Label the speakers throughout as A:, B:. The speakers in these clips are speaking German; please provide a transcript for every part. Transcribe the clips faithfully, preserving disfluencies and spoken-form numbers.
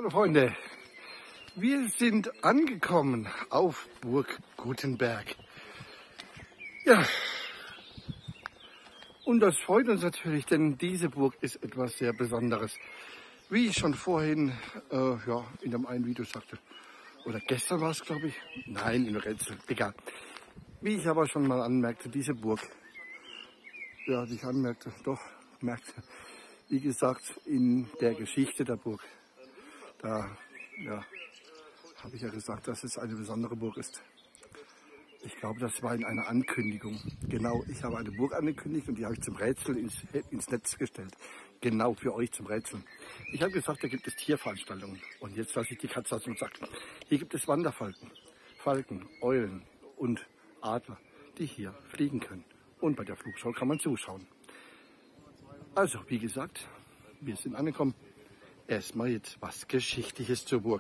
A: Hallo Freunde, wir sind angekommen auf Burg Gutenberg. Ja, und das freut uns natürlich, denn diese Burg ist etwas sehr Besonderes. Wie ich schon vorhin äh, ja, in dem einen Video sagte, oder gestern war es, glaube ich, nein, in Rätsel, egal. Wie ich aber schon mal anmerkte, diese Burg, ja, die ich anmerkte, doch, merkte, wie gesagt, in der Geschichte der Burg, da ja, habe ich ja gesagt, dass es eine besondere Burg ist. Ich glaube, das war in einer Ankündigung. Genau, ich habe eine Burg angekündigt und die habe ich zum Rätsel ins, ins Netz gestellt. Genau für euch zum Rätseln. Ich habe gesagt, da gibt es Tierveranstaltungen. Und jetzt lasse ich die Katze aus dem Sack. Hier gibt es Wanderfalken, Falken, Eulen und Adler, die hier fliegen können. Und bei der Flugschau kann man zuschauen. Also, wie gesagt, wir sind angekommen. Erstmal jetzt was Geschichtliches zur Burg.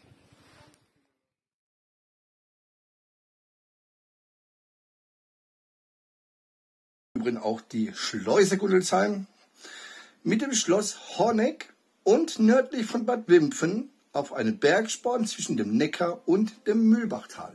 A: Übrigens auch die Schleuse Guttelsheim mit dem Schloss Horneck und nördlich von Bad Wimpfen auf einem Bergsporn zwischen dem Neckar und dem Mühlbachtal.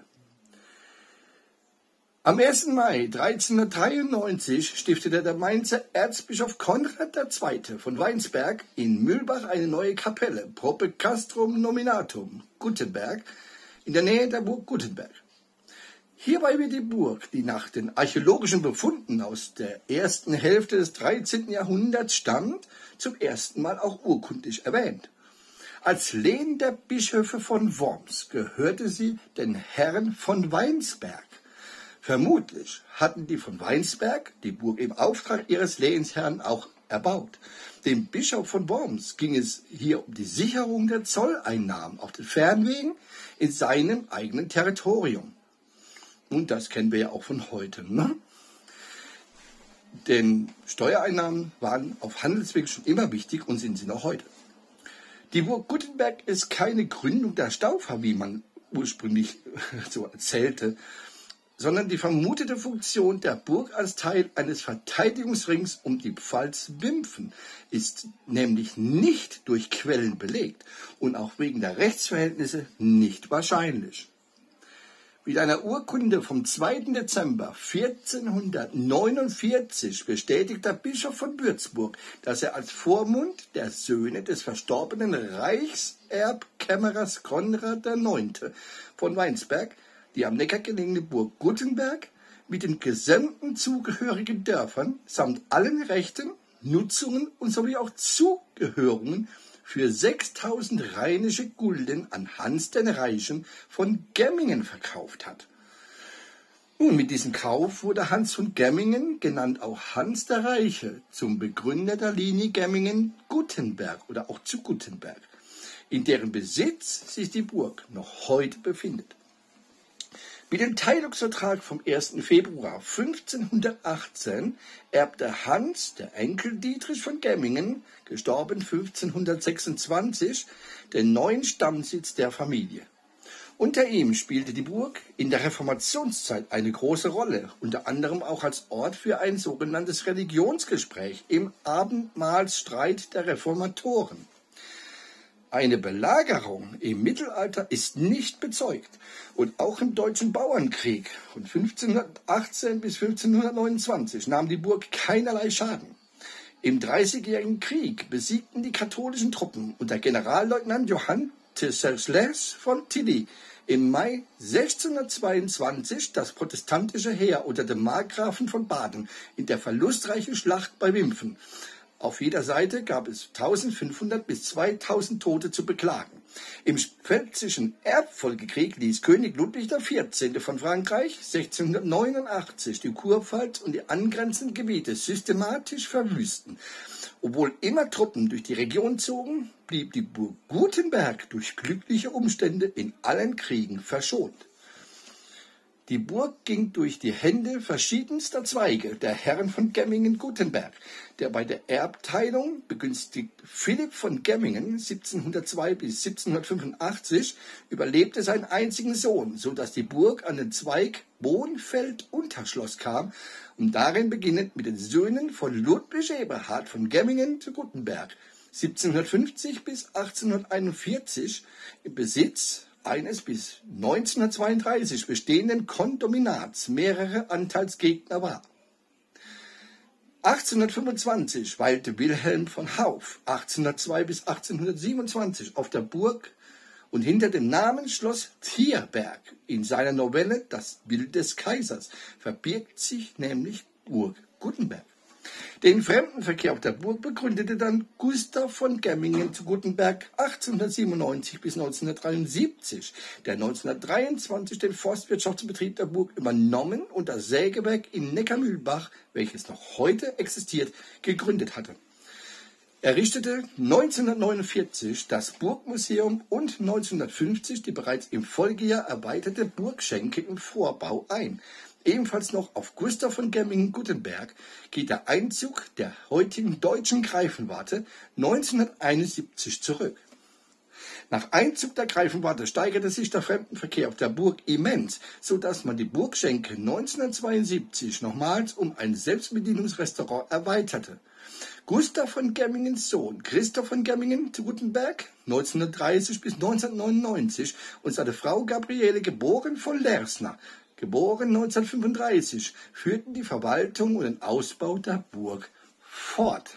A: Am ersten Mai dreizehnhundertdreiundneunzig stiftete der Mainzer Erzbischof Konrad der Zweite von Weinsberg in Mühlbach eine neue Kapelle, Prope Castrum Nominatum, Gutenberg, in der Nähe der Burg Gutenberg. Hierbei wird die Burg, die nach den archäologischen Befunden aus der ersten Hälfte des dreizehnten Jahrhunderts stammt, zum ersten Mal auch urkundlich erwähnt. Als Lehen der Bischöfe von Worms gehörte sie den Herren von Weinsberg. Vermutlich hatten die von Weinsberg die Burg im Auftrag ihres Lehensherrn auch erbaut. Dem Bischof von Worms ging es hier um die Sicherung der Zolleinnahmen auf den Fernwegen in seinem eigenen Territorium. Und das kennen wir ja auch von heute, ne? Denn Steuereinnahmen waren auf Handelswegen schon immer wichtig und sind sie noch heute. Die Burg Gutenberg ist keine Gründung der Staufer, wie man ursprünglich so erzählte, sondern die vermutete Funktion der Burg als Teil eines Verteidigungsrings um die Pfalz Wimpfen ist nämlich nicht durch Quellen belegt und auch wegen der Rechtsverhältnisse nicht wahrscheinlich. Mit einer Urkunde vom zweiten Dezember vierzehnhundertneunundvierzig bestätigt der Bischof von Würzburg, dass er als Vormund der Söhne des verstorbenen Reichserbkämmerers Konrad der Neunte von Weinsberg die am Neckar gelegene Burg Gutenberg mit den gesamten zugehörigen Dörfern samt allen Rechten, Nutzungen und sowie auch Zugehörungen für sechstausend rheinische Gulden an Hans den Reichen von Gemmingen verkauft hat. Nun, mit diesem Kauf wurde Hans von Gemmingen, genannt auch Hans der Reiche, zum Begründer der Linie Gemmingen-Gutenberg oder auch zu Gutenberg, in deren Besitz sich die Burg noch heute befindet. Mit dem Teilungsvertrag vom ersten Februar fünfzehnhundertachtzehn erbte Hans, der Enkel Dietrich von Gemmingen, gestorben fünfzehnhundertsechsundzwanzig, den neuen Stammsitz der Familie. Unter ihm spielte die Burg in der Reformationszeit eine große Rolle, unter anderem auch als Ort für ein sogenanntes Religionsgespräch im Abendmahlstreit der Reformatoren. Eine Belagerung im Mittelalter ist nicht bezeugt und auch im Deutschen Bauernkrieg von fünfzehnhundertachtzehn bis fünfzehnhundertneunundzwanzig nahm die Burg keinerlei Schaden. Im Dreißigjährigen Krieg besiegten die katholischen Truppen unter Generalleutnant Johann Tesserschles von Tilly im Mai sechzehnhundertzweiundzwanzig das protestantische Heer unter dem Markgrafen von Baden in der verlustreichen Schlacht bei Wimpfen. Auf jeder Seite gab es eintausendfünfhundert bis zweitausend Tote zu beklagen. Im Pfälzischen Erbfolgekrieg ließ König Ludwig der Vierzehnte von Frankreich sechzehnhundertneunundachtzig die Kurpfalz und die angrenzenden Gebiete systematisch verwüsten. Obwohl immer Truppen durch die Region zogen, blieb die Burg Gutenberg durch glückliche Umstände in allen Kriegen verschont. Die Burg ging durch die Hände verschiedenster Zweige der Herren von Gemmingen-Gutenberg. Der bei der Erbteilung begünstigte Philipp von Gemmingen siebzehnhundertzwei bis siebzehnhundertfünfundachtzig überlebte seinen einzigen Sohn, so dass die Burg an den Zweig Bohnfeld-Unterschloss kam und darin beginnend mit den Söhnen von Ludwig Eberhard von Gemmingen zu Gutenberg siebzehnhundertfünfzig bis achtzehnhunderteinundvierzig im Besitz eines bis neunzehnhundertzweiunddreißig bestehenden Kondominats mehrere Anteilsgegner war. achtzehnhundertfünfundzwanzig weilte Wilhelm von Hauff achtzehnhundertzwei bis achtzehnhundertsiebenundzwanzig auf der Burg und hinter dem Namen Schloss Thierberg. In seiner Novelle Das Bild des Kaisers verbirgt sich nämlich Burg Guttenberg. Den Fremdenverkehr auf der Burg begründete dann Gustav von Gemmingen zu Guttenberg achtzehnhundertsiebenundneunzig bis neunzehnhundertdreiundsiebzig, der neunzehnhundertdreiundzwanzig den Forstwirtschaftsbetrieb der Burg übernommen und das Sägewerk in Neckarmühlbach, welches noch heute existiert, gegründet hatte. Er richtete neunzehnhundertneunundvierzig das Burgmuseum und neunzehnhundertfünfzig die bereits im Folgejahr erweiterte Burgschenke im Vorbau ein. Ebenfalls noch auf Gustav von Gemmingen-Guttenberg geht der Einzug der heutigen deutschen Greifenwarte neunzehnhunderteinundsiebzig zurück. Nach Einzug der Greifenwarte steigerte sich der Fremdenverkehr auf der Burg immens, sodass man die Burgschenke neunzehnhundertzweiundsiebzig nochmals um ein Selbstbedienungsrestaurant erweiterte. Gustav von Gemmingens Sohn Christoph von Gemmingen zu Guttenberg neunzehnhundertdreißig bis neunzehnhundertneunundneunzig und seine Frau Gabriele geboren von Lersner geboren neunzehnhundertfünfunddreißig, führten die Verwaltung und den Ausbau der Burg fort.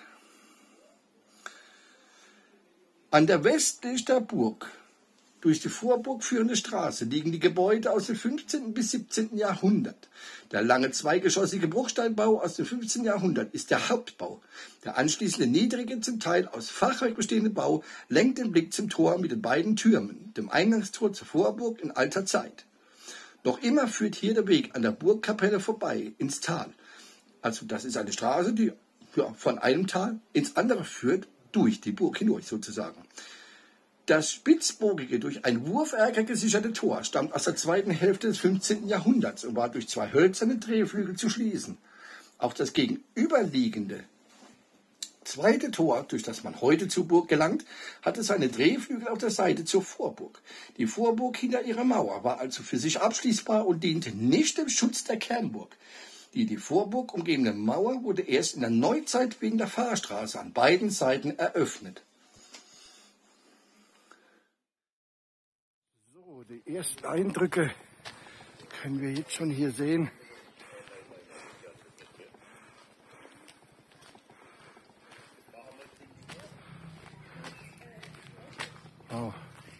A: An der westlich der Burg durch die Vorburg führende Straße liegen die Gebäude aus dem fünfzehnten bis siebzehnten Jahrhundert. Der lange zweigeschossige Bruchsteinbau aus dem fünfzehnten Jahrhundert ist der Hauptbau. Der anschließende niedrige, zum Teil aus Fachwerk bestehende Bau lenkt den Blick zum Tor mit den beiden Türmen, dem Eingangstor zur Vorburg in alter Zeit. Noch immer führt hier der Weg an der Burgkapelle vorbei ins Tal. Also das ist eine Straße, die ja, von einem Tal ins andere führt, durch die Burg hindurch sozusagen. Das spitzbogige, durch ein Wurferker gesicherte Tor stammt aus der zweiten Hälfte des fünfzehnten Jahrhunderts und war durch zwei hölzerne Drehflügel zu schließen. Auch das gegenüberliegende zweite Tor, durch das man heute zur Burg gelangt, hatte seine Drehflügel auf der Seite zur Vorburg. Die Vorburg hinter ihrer Mauer war also für sich abschließbar und diente nicht dem Schutz der Kernburg. Die die Vorburg umgebende Mauer wurde erst in der Neuzeit wegen der Fahrstraße an beiden Seiten eröffnet.
B: So, die ersten Eindrücke können wir jetzt schon hier sehen. Wow.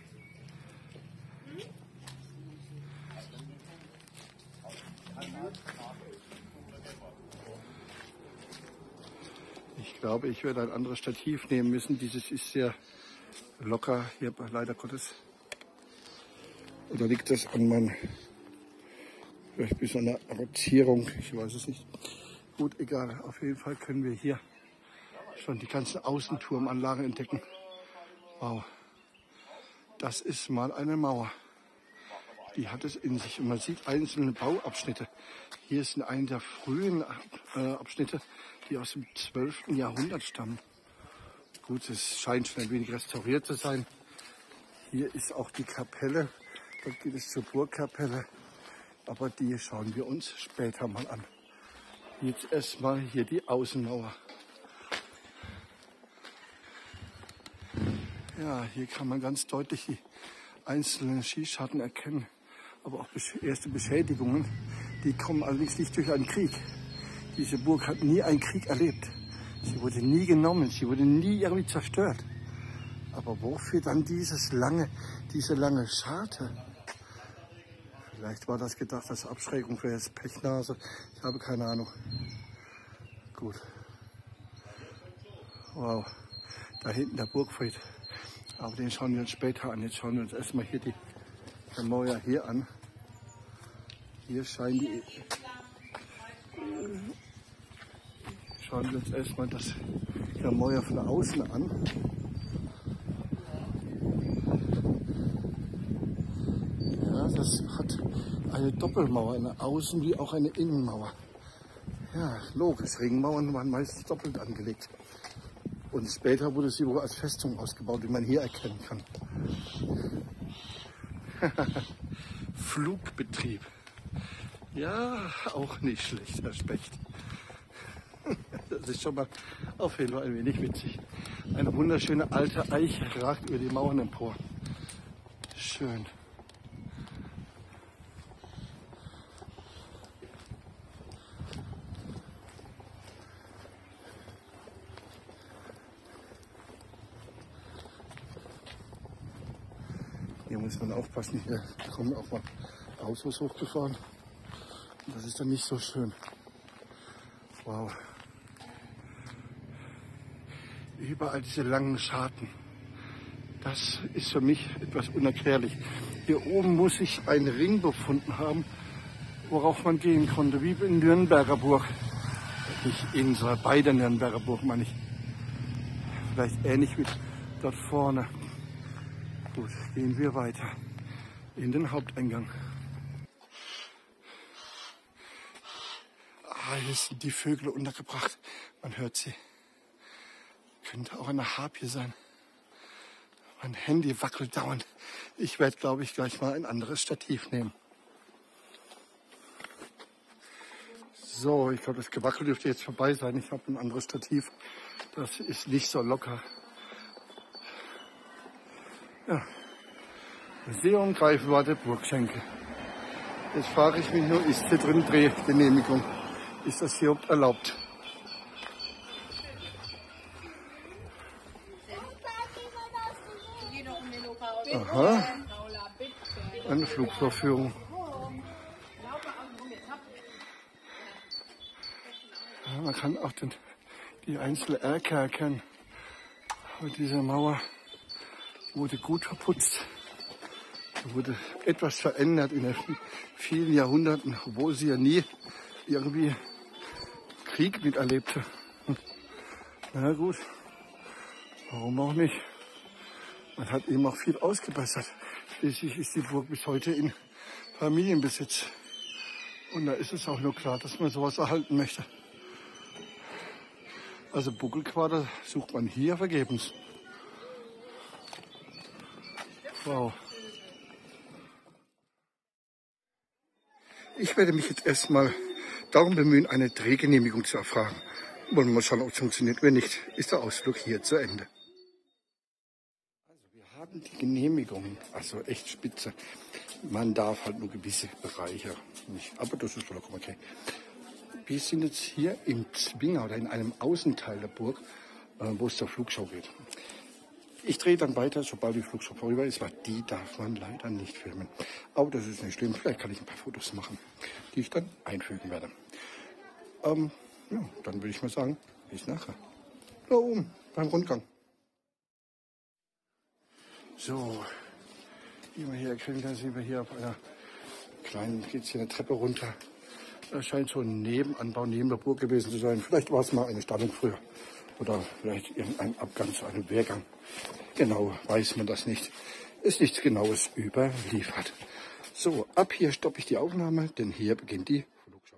B: Ich glaube, ich werde ein anderes Stativ nehmen müssen. Dieses ist sehr locker hier, leider Gottes. Oder liegt das an meinem, vielleicht bis an der Rotierung, ich weiß es nicht. Gut, egal. Auf jeden Fall können wir hier schon die ganzen Außenturmanlagen entdecken. Wow. Das ist mal eine Mauer. Die hat es in sich. Und man sieht einzelne Bauabschnitte. Hier ist eine der frühen äh, Abschnitte, die aus dem zwölften Jahrhundert stammen. Gut, es scheint schon ein wenig restauriert zu sein. Hier ist auch die Kapelle. Dort geht es zur Burgkapelle. Aber die schauen wir uns später mal an. Jetzt erstmal hier die Außenmauer. Ja, hier kann man ganz deutlich die einzelnen Schießscharten erkennen. Aber auch erste Beschädigungen, die kommen allerdings nicht durch einen Krieg. Diese Burg hat nie einen Krieg erlebt. Sie wurde nie genommen, sie wurde nie irgendwie zerstört. Aber wofür dann dieses lange, diese lange Scharte? Vielleicht war das gedacht als Abschreckung für das Pechnase. Ich habe keine Ahnung. Gut. Wow. Da hinten der Burgfried. Aber den schauen wir uns später an. Jetzt schauen wir uns erstmal hier die Mauer hier an. Hier scheinen die. Schauen wir uns erstmal das Mauer von außen an. Ja, das hat eine Doppelmauer, eine Außen- wie auch eine Innenmauer. Ja, logisch. Ringmauern waren meistens doppelt angelegt. Und später wurde sie wohl als Festung ausgebaut, wie man hier erkennen kann. Flugbetrieb. Ja, auch nicht schlecht, Herr Specht. Das ist schon mal auf jeden Fall ein wenig witzig. Eine wunderschöne alte Eiche ragt über die Mauern empor. Schön. Hier muss man aufpassen, hier kommen auch mal Autos hochgefahren. Und das ist dann nicht so schön. Wow. Überall diese langen Scharten. Das ist für mich etwas unerklärlich. Hier oben muss ich einen Ring befunden haben, worauf man gehen konnte, wie in Nürnberger Burg. Nicht in, sondern bei der Nürnberger Burg, meine ich. Vielleicht ähnlich wie dort vorne. Gut, gehen wir weiter in den Haupteingang. Ah, hier sind die Vögel untergebracht. Man hört sie. Könnte auch eine Harpie sein. Mein Handy wackelt dauernd. Ich werde, glaube ich, gleich mal ein anderes Stativ nehmen. So, ich glaube, das Gewackel dürfte jetzt vorbei sein. Ich habe ein anderes Stativ. Das ist nicht so locker. Ja. Museum Greifenwald Burgschenke. Jetzt frage ich mich nur, ist hier drin Drehgenehmigung? Ist das hier überhaupt erlaubt? Aha. Eine Flugvorführung. Ja, man kann auch den, die einzelnen Erker erkennen. Und diese Mauer wurde gut verputzt. Da wurde etwas verändert in den vielen Jahrhunderten, obwohl sie ja nie irgendwie Krieg miterlebte. Na gut, warum auch nicht? Man hat eben auch viel ausgebessert. Schließlich ist die Burg bis heute in Familienbesitz. Und da ist es auch nur klar, dass man sowas erhalten möchte. Also Buckelquader sucht man hier vergebens. Wow. Ich werde mich jetzt erstmal darum bemühen, eine Drehgenehmigung zu erfragen. Wollen wir mal schauen, ob es funktioniert. Wenn nicht, ist der Ausflug hier zu Ende. Also wir haben die Genehmigung, also echt spitze. Man darf halt nur gewisse Bereiche nicht, aber das ist vollkommen okay. Wir sind jetzt hier im Zwinger oder in einem Außenteil der Burg, wo es zur Flugschau geht. Ich drehe dann weiter, sobald die Flugschau vorüber ist, weil die darf man leider nicht filmen. Aber das ist nicht schlimm, vielleicht kann ich ein paar Fotos machen, die ich dann einfügen werde. Ähm, ja, dann würde ich mal sagen, bis nachher. Da oben, beim Rundgang. So, wie man hier erkennt, da sind wir hier auf einer kleinen, geht es hier eine Treppe runter. Das scheint so ein Nebenanbau neben der Burg gewesen zu sein. Vielleicht war es mal eine Stallung früher. Oder vielleicht irgendein Abgang zu einem Wehrgang. Genau weiß man das nicht. Ist nichts Genaues überliefert. So, ab hier stoppe ich die Aufnahme, denn hier beginnt die Flugschau.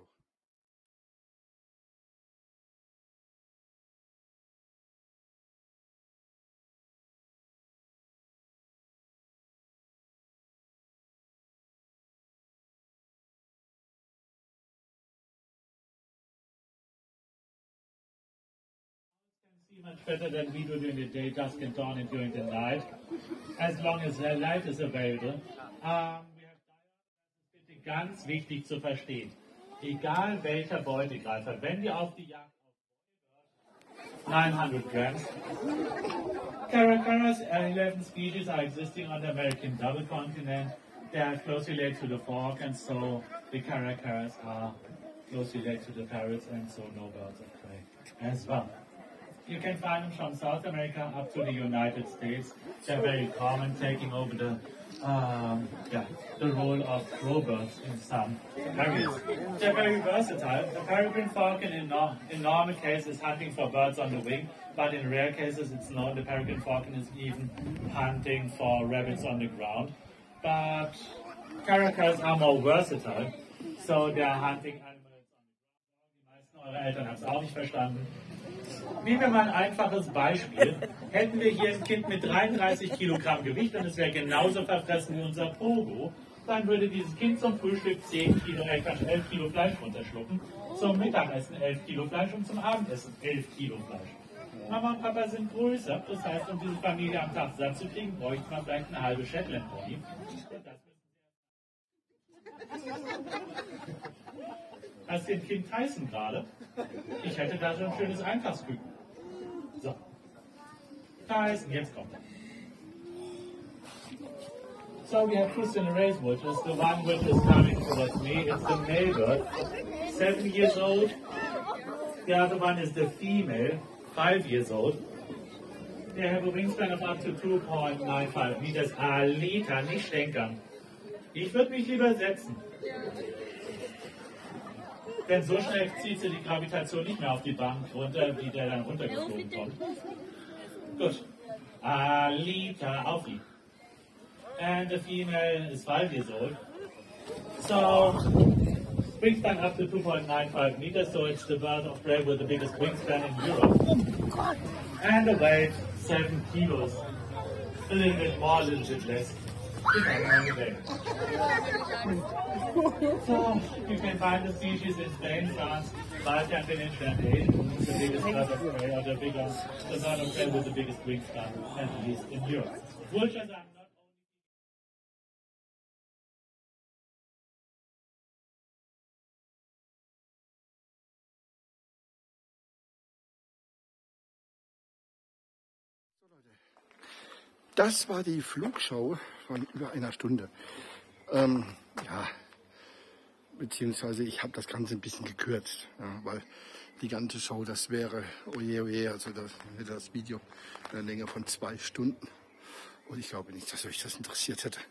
C: Much better than we do during the day, dusk and dawn and during the night, as long as uh, light is available. Um, we have diagrams, bitte ganz wichtig zu verstehen. Egal welcher Beutegreifer, wenn wir auf die Jagd auf nine hundred grams, Caracaras, uh, eleven species are existing on the American double continent. They are closely related to the fork, and so the Caracaras are closely related to the parrots, and so no birds of prey as well. You can find them from South America up to the United States. They're very common, taking over the um, yeah, the role of crowbirds in some areas. They're very versatile. The peregrine falcon in, no in normal cases is hunting for birds on the wing, but in rare cases it's known the peregrine falcon is even hunting for rabbits on the ground. But caracaras are more versatile, so they're hunting animals on the ground. Die meisten eurer Eltern haben es auch nicht verstanden. Nehmen wir mal ein einfaches Beispiel. Hätten wir hier ein Kind mit dreiunddreißig Kilogramm Gewicht und es wäre genauso verfressen wie unser Pogo, dann würde dieses Kind zum Frühstück zehn Kilo, äh, elf Kilo Fleisch runterschlucken, zum Mittagessen elf Kilo Fleisch und zum Abendessen elf Kilo Fleisch. Mama und Papa sind größer, das heißt, um diese Familie am Tag satt zu kriegen, bräuchte man vielleicht eine halbe Shetland Pony. Hast du den Kind Tyson gerade? Ich hätte da so ein schönes Einkaufsküken. So. Tyson, jetzt kommt er. So we have two Cinerays vultures. The one which is coming towards me, it's the male bird, seven years old. The other one is the female, five years old. They have a wingspan of up to two point nine five meters. Alita, nicht stänkern. Ich würde mich lieber setzen. Denn so schnell zieht sie die Gravitation nicht mehr auf die Bank runter, wie der dann runtergeflogen kommt. Gut. Alita, auf ihn. And the female is five years old. So, wingspan up to two point nine five meters, so it's the bird of prey with the biggest wingspan in Europe. And the weight, seven kilos. A little bit more, a little bit less. Depending on the day. So, you can find the species in Spain, France, Malta, and Finland, and the biggest bird of prey, or the bigger, the bird of prey with the biggest wingspan, at least in Europe. Vultures are
B: Das war die Flugschau von über einer Stunde. Ähm, ja, beziehungsweise ich habe das Ganze ein bisschen gekürzt, ja, weil die ganze Show, das wäre, oje, oje, also das, das Video eine Länge von zwei Stunden. Und ich glaube nicht, dass euch das interessiert hätte.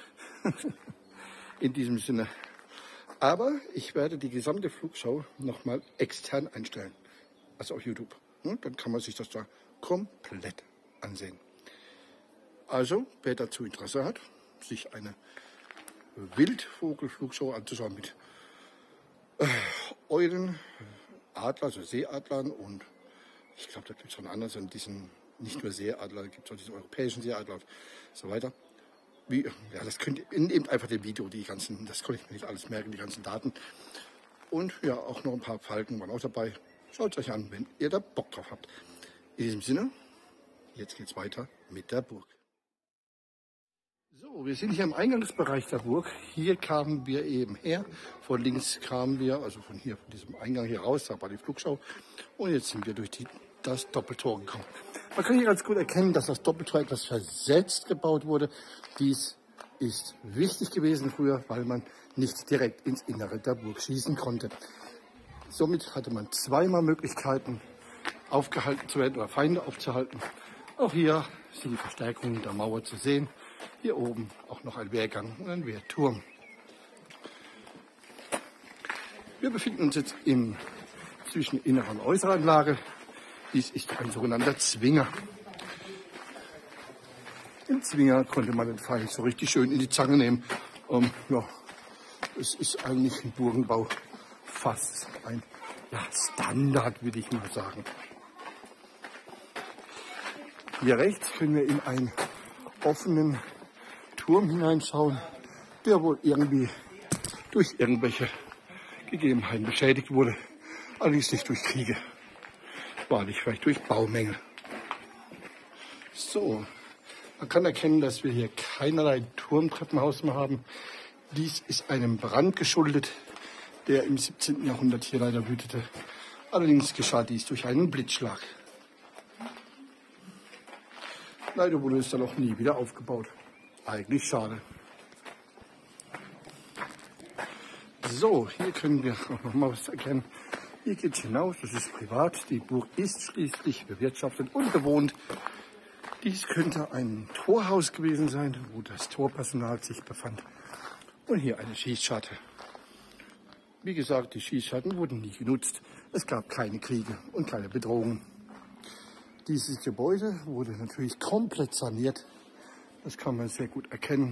B: In diesem Sinne. Aber ich werde die gesamte Flugschau nochmal extern einstellen. Also auf YouTube. Dann kann man sich das da komplett ansehen. Also, wer dazu Interesse hat, sich eine Wildvogelflugshow anzuschauen mit äh, Eulen, Adler, also Seeadlern und ich glaube, da gibt es schon anders, und diesen, nicht nur Seeadler, da gibt es auch diesen europäischen Seeadler und so weiter. Wie, ja, das könnt ihr, nehmt einfach dem Video, die ganzen, das konnte ich mir nicht alles merken, die ganzen Daten. Und ja, auch noch ein paar Falken waren auch dabei. Schaut es euch an, wenn ihr da Bock drauf habt. In diesem Sinne, jetzt geht's weiter mit der Burg. So, wir sind hier im Eingangsbereich der Burg. Hier kamen wir eben her. Von links kamen wir, also von hier, von diesem Eingang hier raus, da war die Flugschau. Und jetzt sind wir durch die, das Doppeltor gekommen. Man kann hier ganz gut erkennen, dass das Doppeltor etwas versetzt gebaut wurde. Dies ist wichtig gewesen früher, weil man nicht direkt ins Innere der Burg schießen konnte. Somit hatte man zweimal Möglichkeiten, aufgehalten zu werden oder Feinde aufzuhalten. Auch hier sind die Verstärkungen der Mauer zu sehen. Hier oben auch noch ein Wehrgang und ein Wehrturm. Wir befinden uns jetzt im zwischen innerer und äußerer Anlage. Dies ist ein sogenannter Zwinger. Im Zwinger konnte man den Pfeil so richtig schön in die Zange nehmen. Um, ja, es ist eigentlich ein Burgenbau, fast ein ja, Standard, würde ich mal sagen. Hier rechts können wir in einen offenen Turm hineinschauen, der wohl irgendwie durch irgendwelche Gegebenheiten beschädigt wurde, allerdings nicht durch Kriege, wahrlich vielleicht durch Baumängel. So, man kann erkennen, dass wir hier keinerlei Turmtreppenhaus mehr haben. Dies ist einem Brand geschuldet, der im siebzehnten Jahrhundert hier leider wütete. Allerdings geschah dies durch einen Blitzschlag. Leider wurde es dann auch nie wieder aufgebaut. Eigentlich schade. So, hier können wir auch noch mal was erkennen. Hier geht es hinaus, das ist privat. Die Burg ist schließlich bewirtschaftet und bewohnt. Dies könnte ein Torhaus gewesen sein, wo das Torpersonal sich befand. Und hier eine Schießscharte. Wie gesagt, die Schießscharten wurden nie genutzt. Es gab keine Kriege und keine Bedrohungen. Dieses Gebäude wurde natürlich komplett saniert. Das kann man sehr gut erkennen.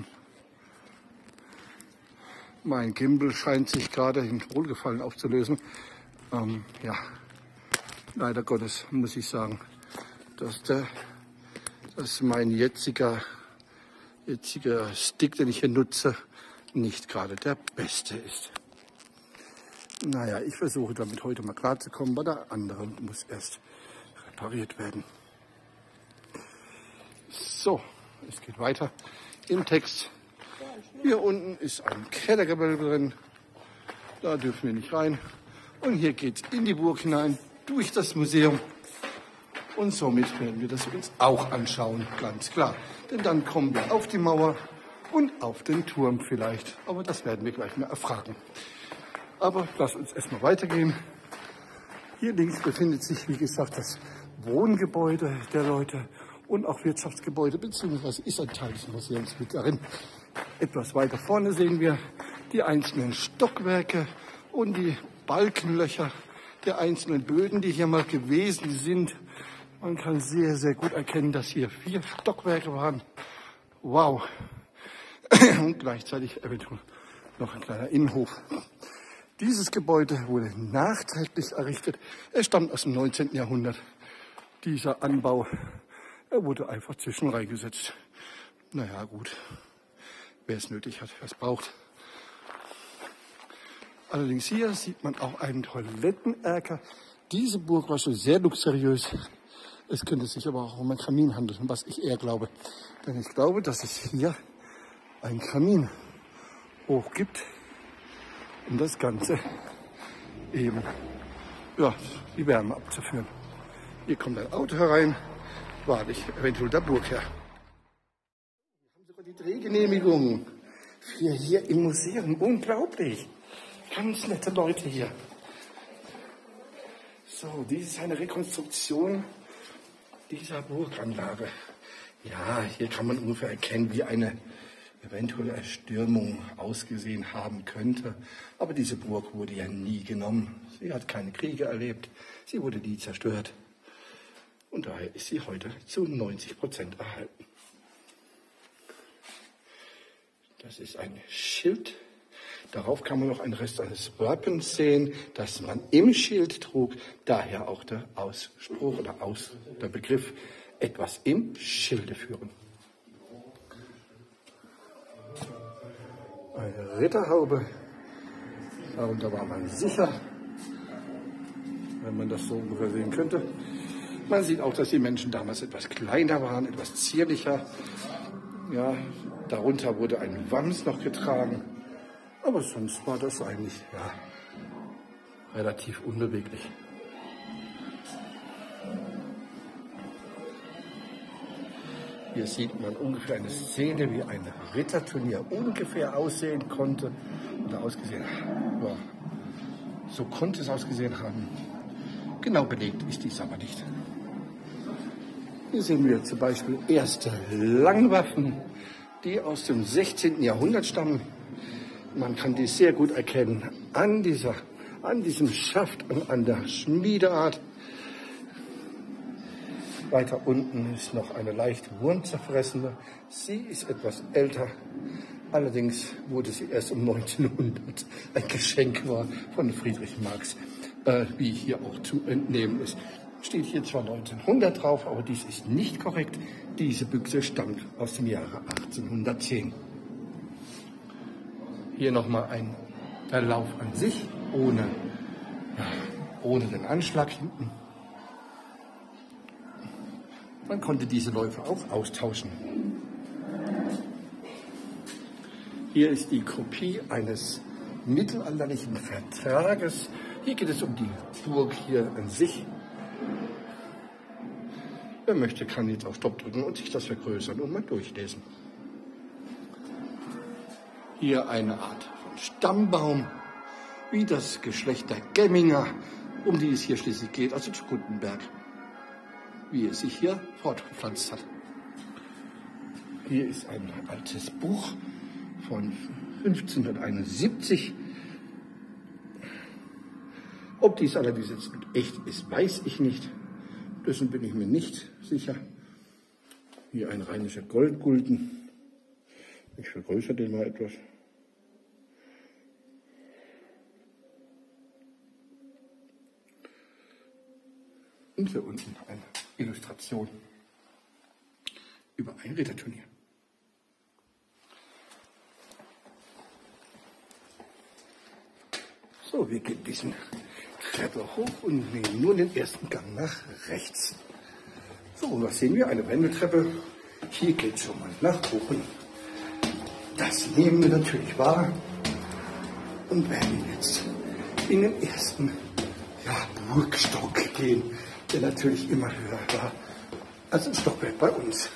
B: Mein Gimbal scheint sich gerade in Wohlgefallen aufzulösen. Ähm, ja, leider Gottes muss ich sagen, dass, der, dass mein jetziger, jetziger Stick, den ich hier nutze, nicht gerade der beste ist. Naja, ich versuche damit heute mal klarzukommen, bei der anderen muss erst repariert werden. So, es geht weiter im Text. Hier unten ist ein Kellergewölbe drin, da dürfen wir nicht rein. Und hier geht es in die Burg hinein, durch das Museum. Und somit werden wir das uns auch anschauen, ganz klar. Denn dann kommen wir auf die Mauer und auf den Turm vielleicht. Aber das werden wir gleich mal erfragen. Aber lass uns erstmal weitergehen. Hier links befindet sich, wie gesagt, das Wohngebäude der Leute und auch Wirtschaftsgebäude, beziehungsweise ist ein Teil des Museums mit darin. Etwas weiter vorne sehen wir die einzelnen Stockwerke und die Balkenlöcher der einzelnen Böden, die hier mal gewesen sind. Man kann sehr, sehr gut erkennen, dass hier vier Stockwerke waren. Wow. Und gleichzeitig eventuell noch ein kleiner Innenhof. Dieses Gebäude wurde nachträglich errichtet. Es stammt aus dem neunzehnten Jahrhundert. Dieser Anbau, er wurde einfach zwischen reingesetzt. Naja, gut. Wer es nötig hat, wer es braucht. Allerdings hier sieht man auch einen Toilettenerker. Diese Burg war schon sehr luxuriös. Es könnte sich aber auch um einen Kamin handeln, was ich eher glaube. Denn ich glaube, dass es hier einen Kamin hoch gibt, um das Ganze eben, ja, die Wärme abzuführen. Hier kommt ein Auto herein, warte ich eventuell der Burg her. Wir haben sogar die Drehgenehmigung für hier im Museum. Unglaublich. Ganz nette Leute hier. So, dies ist eine Rekonstruktion dieser Burganlage. Ja, hier kann man ungefähr erkennen, wie eine eventuelle Erstürmung ausgesehen haben könnte. Aber diese Burg wurde ja nie genommen. Sie hat keine Kriege erlebt. Sie wurde nie zerstört. Und daher ist sie heute zu neunzig Prozent erhalten. Das ist ein Schild. Darauf kann man noch einen Rest eines Wappens sehen, das man im Schild trug. Daher auch der Ausspruch oder aus, der Begriff etwas im Schilde führen. Eine Ritterhaube. Darunter war man sicher, wenn man das so ungefähr sehen könnte. Man sieht auch, dass die Menschen damals etwas kleiner waren, etwas zierlicher. Ja, darunter wurde ein Wams noch getragen. Aber sonst war das eigentlich ja, relativ unbeweglich. Hier sieht man ungefähr eine Szene, wie ein Ritterturnier ungefähr aussehen konnte. Oder ausgesehen ja, so konnte es ausgesehen haben. Genau belegt ist dies aber nicht. Hier sehen wir zum Beispiel erste Langwaffen, die aus dem sechzehnten Jahrhundert stammen. Man kann die sehr gut erkennen an, dieser, an diesem Schaft und an der Schmiedeart. Weiter unten ist noch eine leicht wurmzerfressene. Sie ist etwas älter. Allerdings wurde sie erst um neunzehnhundert ein Geschenk war von Friedrich Marx, äh, wie hier auch zu entnehmen ist. Steht hier zwar neunzehnhundert drauf, aber dies ist nicht korrekt. Diese Büchse stammt aus dem Jahre achtzehnhundertzehn. Hier nochmal ein Verlauf an sich, ohne, ja, ohne den Anschlag hinten. Man konnte diese Läufe auch austauschen. Hier ist die Kopie eines mittelalterlichen Vertrages. Hier geht es um die Burg hier an sich. Wer möchte, kann jetzt auf Stopp drücken und sich das vergrößern und mal durchlesen. Hier eine Art von Stammbaum, wie das Geschlecht der Gemminger, um die es hier schließlich geht, also zu Gutenberg, wie es sich hier fortgepflanzt hat. Hier ist ein altes Buch von fünfzehnhunderteinundsiebzig. Ob dies allerdings jetzt echt ist, weiß ich nicht. Dessen bin ich mir nicht sicher. Hier ein rheinischer Goldgulden. Ich vergrößere den mal etwas. Und hier unten eine Illustration über ein Ritterturnier. So, wir gehen diesen Treppe hoch und nehmen nur den ersten Gang nach rechts. So, und was sehen wir? Eine Wendeltreppe. Hier geht es schon mal nach oben. Das nehmen wir natürlich wahr und werden jetzt in den ersten ja, Burgstock gehen, der natürlich immer höher war als ein Stockwerk bei uns.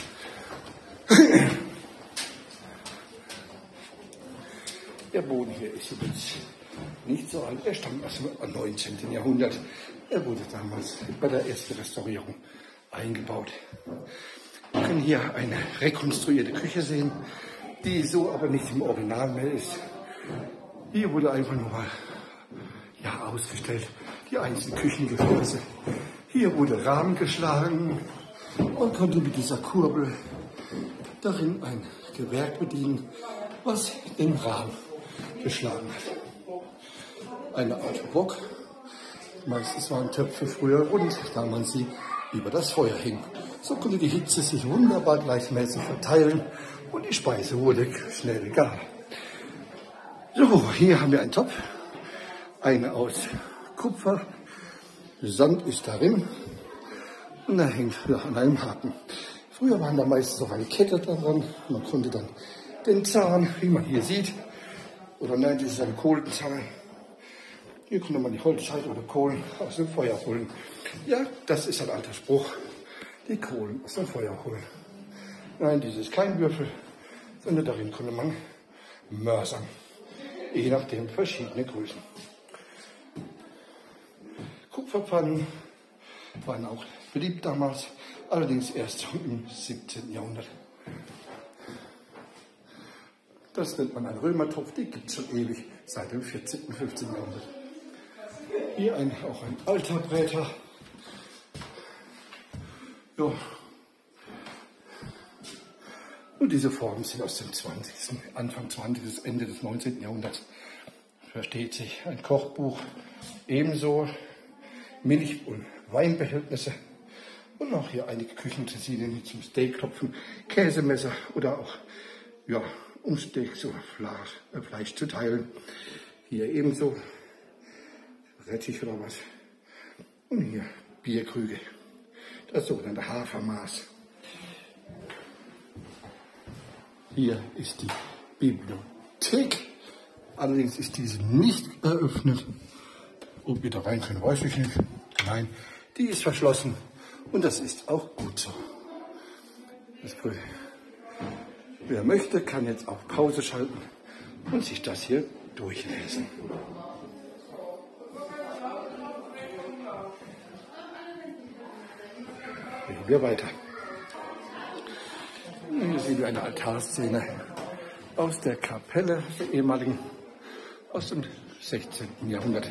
B: Der Boden hier ist übrigens nicht so alt, er stammt aus dem neunzehnten Jahrhundert. Er wurde damals bei der ersten Restaurierung eingebaut. Wir können hier eine rekonstruierte Küche sehen, die so aber nicht im Original mehr ist. Hier wurde einfach nur mal ja, ausgestellt, die einzelnen Küchengefäße. Hier wurde Rahmen geschlagen und konnte mit dieser Kurbel darin ein Gewerk bedienen, was den Rahmen geschlagen hat. Eine Art Bock. Meistens waren Töpfe früher rund, da man sie über das Feuer hing. So konnte die Hitze sich wunderbar gleichmäßig verteilen und die Speise wurde schnell gar. So, hier haben wir einen Topf, eine aus Kupfer, Sand ist darin und da hängt ja an einem Haken. Früher waren da meistens noch eine Kette daran, man konnte dann den Zahn, wie man hier sieht, oder nein, das ist eine Kohlenzange. Hier konnte man die Holzscheite oder Kohlen aus dem Feuer holen. Ja, das ist ein alter Spruch, die Kohlen aus dem Feuer holen. Nein, dies ist kein Würfel, sondern darin konnte man mörsern. Je nachdem verschiedene Größen. Kupferpfannen waren auch beliebt damals, allerdings erst im siebzehnten Jahrhundert. Das nennt man einen Römertopf, die gibt es schon ewig, seit dem vierzehnten, fünfzehnten Jahrhundert. Hier ein, auch ein alter Bräter. Ja. Und diese Formen sind aus dem zwanzigsten, Anfang zwanzigsten, Ende des neunzehnten Jahrhunderts. Versteht sich, ein Kochbuch, ebenso Milch- und Weinbehältnisse und auch hier einige Küchenutensilien zum Steakklopfen, Käsemesser oder auch, ja, um Steaks oder Fleisch, äh, Fleisch zu teilen. Hier ebenso Rettich oder was. Und hier Bierkrüge, das sogenannte Hafermaß. Hier ist die Bibliothek. Allerdings ist diese nicht eröffnet. Ob wir da rein können, weiß ich nicht. Nein, die ist verschlossen. Und das ist auch gut so. Das Wer möchte, kann jetzt auf Pause schalten und sich das hier durchlesen. Gehen wir weiter. Hier sehen wir eine Altarszene aus der Kapelle der ehemaligen, aus dem sechzehnten Jahrhundert.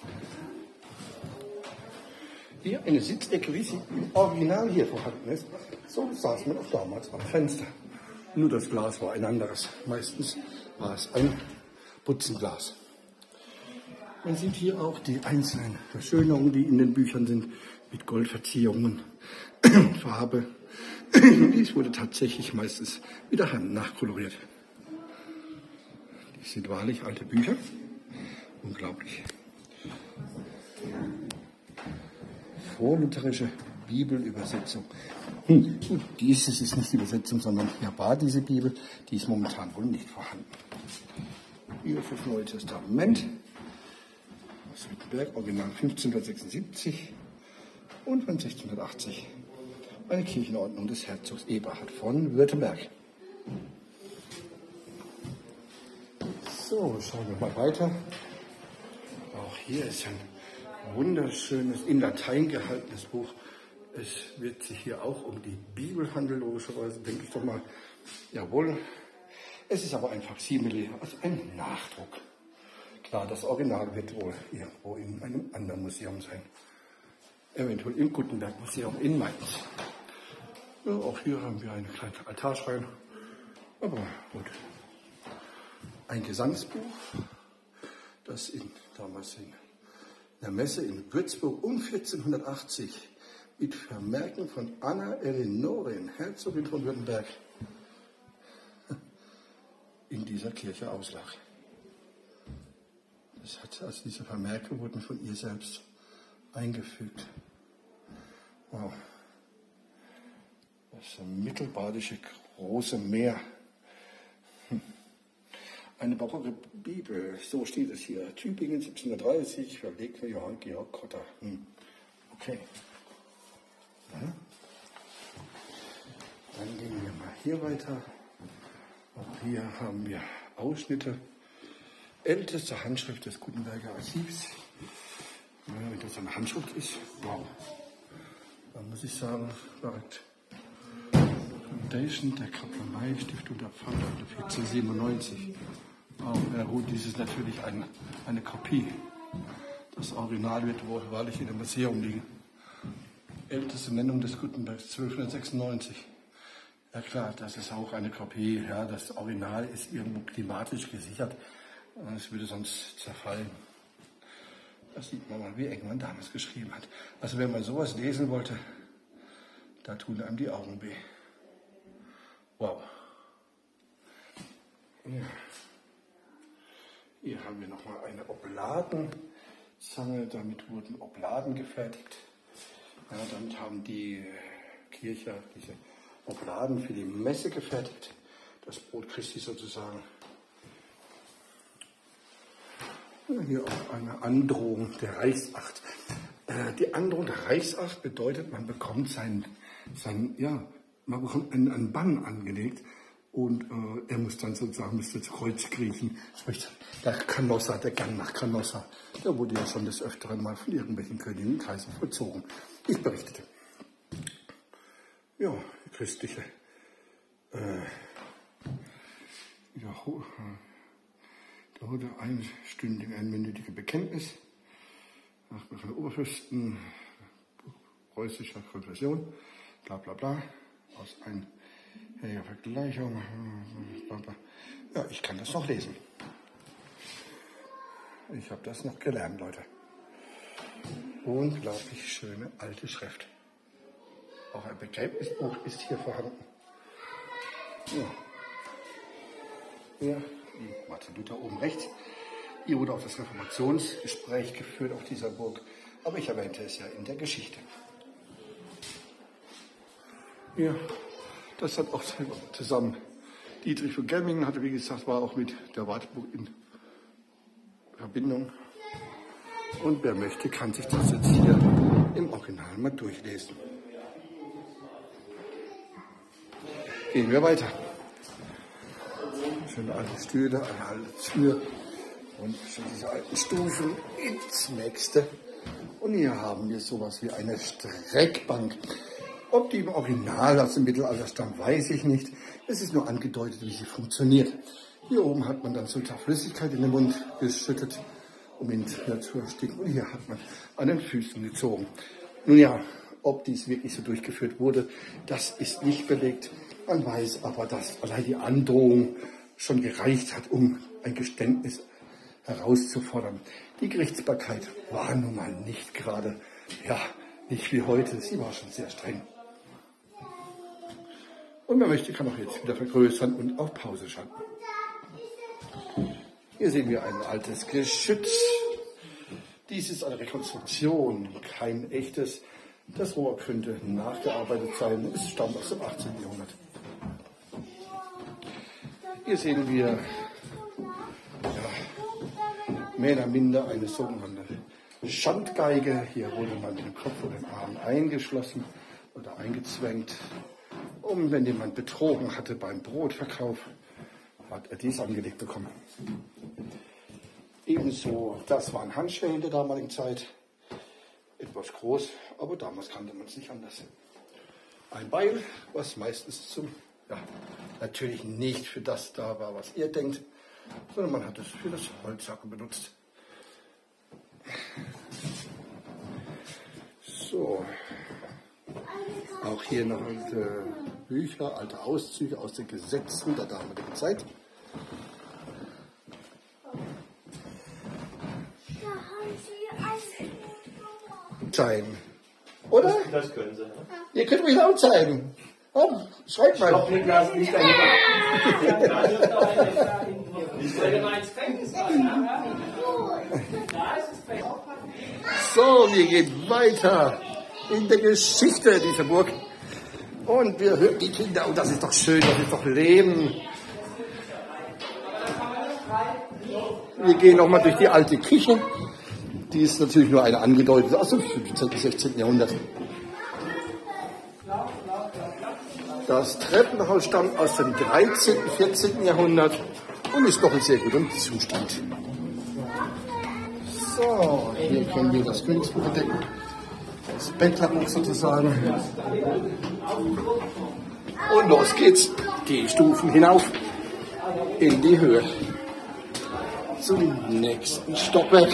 B: Hier eine Sitzecke, wie sie im Original hier vorhanden ist. So saß man auch damals am Fenster. Nur das Glas war ein anderes. Meistens war es ein Butzenglas. Man sieht hier auch die einzelnen Verschönerungen, die in den Büchern sind, mit Goldverzierungen, Farbe. Dies wurde tatsächlich meistens mit der Hand nachkoloriert. Dies sind wahrlich alte Bücher. Unglaublich. Vorlutherische Bibelübersetzung. Hm, gut, dieses ist nicht die Übersetzung, sondern hier war diese Bibel. Die ist momentan wohl nicht vorhanden. Bibel für das Neue Testament. Aus Wittenberg, Original fünfzehnhundertsechsundsiebzig und von sechzehnhundertachtzig. Eine Kirchenordnung des Herzogs Eberhard von Württemberg. So, schauen wir mal weiter. Auch hier ist ein wunderschönes, in Latein gehaltenes Buch. Es wird sich hier auch um die Bibel handeln, logischerweise, denke ich doch mal. Jawohl. Es ist aber ein Faksimile, also ein Nachdruck. Klar, das Original wird wohl irgendwo in einem anderen Museum sein. Eventuell im Gutenberg-Museum in Mainz. Ja, auch hier haben wir einen kleinen Altarschrein. Aber gut. Ein Gesangsbuch, das in, damals in der Messe in Würzburg um vierzehnhundertachtzig mit Vermerken von Anna Eleonorin, Herzogin von Württemberg, in dieser Kirche auslag. Das hat, also diese Vermerke wurden von ihr selbst eingefügt. Wow. Das mittelbadische große Meer. Hm. Eine barocke Bibel, so steht es hier. Tübingen siebzehnhundertdreißig, verlegt von Johann Georg Cotta. Hm. Okay. Ja. Dann gehen wir mal hier weiter. Auch hier haben wir Ausschnitte. Älteste Handschrift des Gutenberger Archivs. Ja, wenn das eine Handschrift ist, wow. Da muss ich sagen, direkt. Foundation der Kaplanei, Stiftung der Pfarrer, vierzehnhundertsiebenundneunzig. Wow, ja gut, dies ist natürlich eine, eine Kopie. Das Original wird wohl wahrlich in dem Museum liegen. Älteste Nennung des Gutenbergs, zwölfhundertsechsundneunzig. Ja klar, das ist auch eine Kopie. Ja, das Original ist irgendwo klimatisch gesichert. Es würde sonst zerfallen. Das sieht man mal, wie eng man damals geschrieben hat. Also wenn man sowas lesen wollte, da tun einem die Augen weh. Wow. Ja. Hier haben wir nochmal eine Obladenzange. Damit wurden Obladen gefertigt. Ja, damit haben die Kircher diese Obladen für die Messe gefertigt. Das Brot Christi sozusagen. Hier auch eine Androhung der Reichsacht. Äh, die Androhung der Reichsacht bedeutet, man bekommt sein, sein ja, man bekommt einen, einen Bann angelegt und äh, er muss dann sozusagen müsste zu Kreuz kriechen. Sprich, der Canossa, der Gang nach Canossa, der wurde ja schon des Öfteren mal von irgendwelchen Königen und Kaisern vollzogen. Ich berichtete. Ja, christliche äh, ja, da wurde einstündig einminütige Bekenntnis nach der Oberfürsten preußischer Konfession, bla bla bla, aus einhelliger Vergleichung, bla bla. Ja, ich kann das noch lesen. Ich habe das noch gelernt, Leute. Unglaublich schöne alte Schrift. Auch ein Bekenntnisbuch ist hier vorhanden. Ja. Ja. Martin Luther oben rechts. Hier wurde auch das Reformationsgespräch geführt auf dieser Burg, aber ich erwähnte es ja in der Geschichte. Ja, das hat auch zusammen. Dietrich von Gemmingen hatte, wie gesagt, war auch mit der Wartburg in Verbindung. Und wer möchte, kann sich das jetzt hier im Original mal durchlesen. Gehen wir weiter. Schöne alte Stühle, eine alte Tür und schon diese alten Stufen ins nächste. Und hier haben wir sowas wie eine Streckbank. Ob die im Original aus dem Mittelalter stammt, weiß ich nicht. Es ist nur angedeutet, wie sie funktioniert. Hier oben hat man dann so Flüssigkeit in den Mund geschüttet, um ihn zu ersticken. Und hier hat man an den Füßen gezogen. Nun ja, ob dies wirklich so durchgeführt wurde, das ist nicht belegt. Man weiß aber, dass allein die Androhung schon gereicht hat, um ein Geständnis herauszufordern. Die Gerichtsbarkeit war nun mal nicht gerade, ja, nicht wie heute. Sie war schon sehr streng. Und wer möchte, kann auch jetzt wieder vergrößern und auf Pause schalten. Hier sehen wir ein altes Geschütz. Dies ist eine Rekonstruktion, kein echtes. Das Rohr könnte nachgearbeitet sein. Es stammt aus dem achtzehnten Jahrhundert. Hier sehen wir ja, mehr oder minder eine sogenannte Schandgeige. Hier wurde man den Kopf oder den Arm eingeschlossen oder eingezwängt. Und wenn jemand betrogen hatte beim Brotverkauf, hat er dies angelegt bekommen. Ebenso, das waren Handschellen der damaligen Zeit. Etwas groß, aber damals kannte man es nicht anders. Ein Beil, was meistens zum, ja, natürlich nicht für das da war, was ihr denkt, sondern man hat es für das Holzhacken benutzt. So, auch hier noch alte Bücher, alte Auszüge aus den Gesetzen der damaligen Zeit. Zeigen. Oder?
D: Das können sie. Ne?
B: Ihr könnt mich auch zeigen. Oh, schreibt mal.
D: Stopp, Niklas, nicht deine Ich wollte mal ins Gefängnis rein.
B: So, wir gehen weiter in der Geschichte dieser Burg. Und wir hören die Kinder, oh, das ist doch schön, das ist doch Leben. Wir gehen nochmal durch die alte Küche. Die ist natürlich nur eine angedeutete aus dem fünfzehnten, sechzehnten Jahrhundert. Das Treppenhaus stammt aus dem dreizehnten, vierzehnten Jahrhundert und ist noch in sehr gutem Zustand. So, hier können wir das Königsbuch entdecken. Das Bettlerbuch sozusagen. Und los geht's. Die Stufen hinauf in die Höhe. Zum nächsten Stockwerk.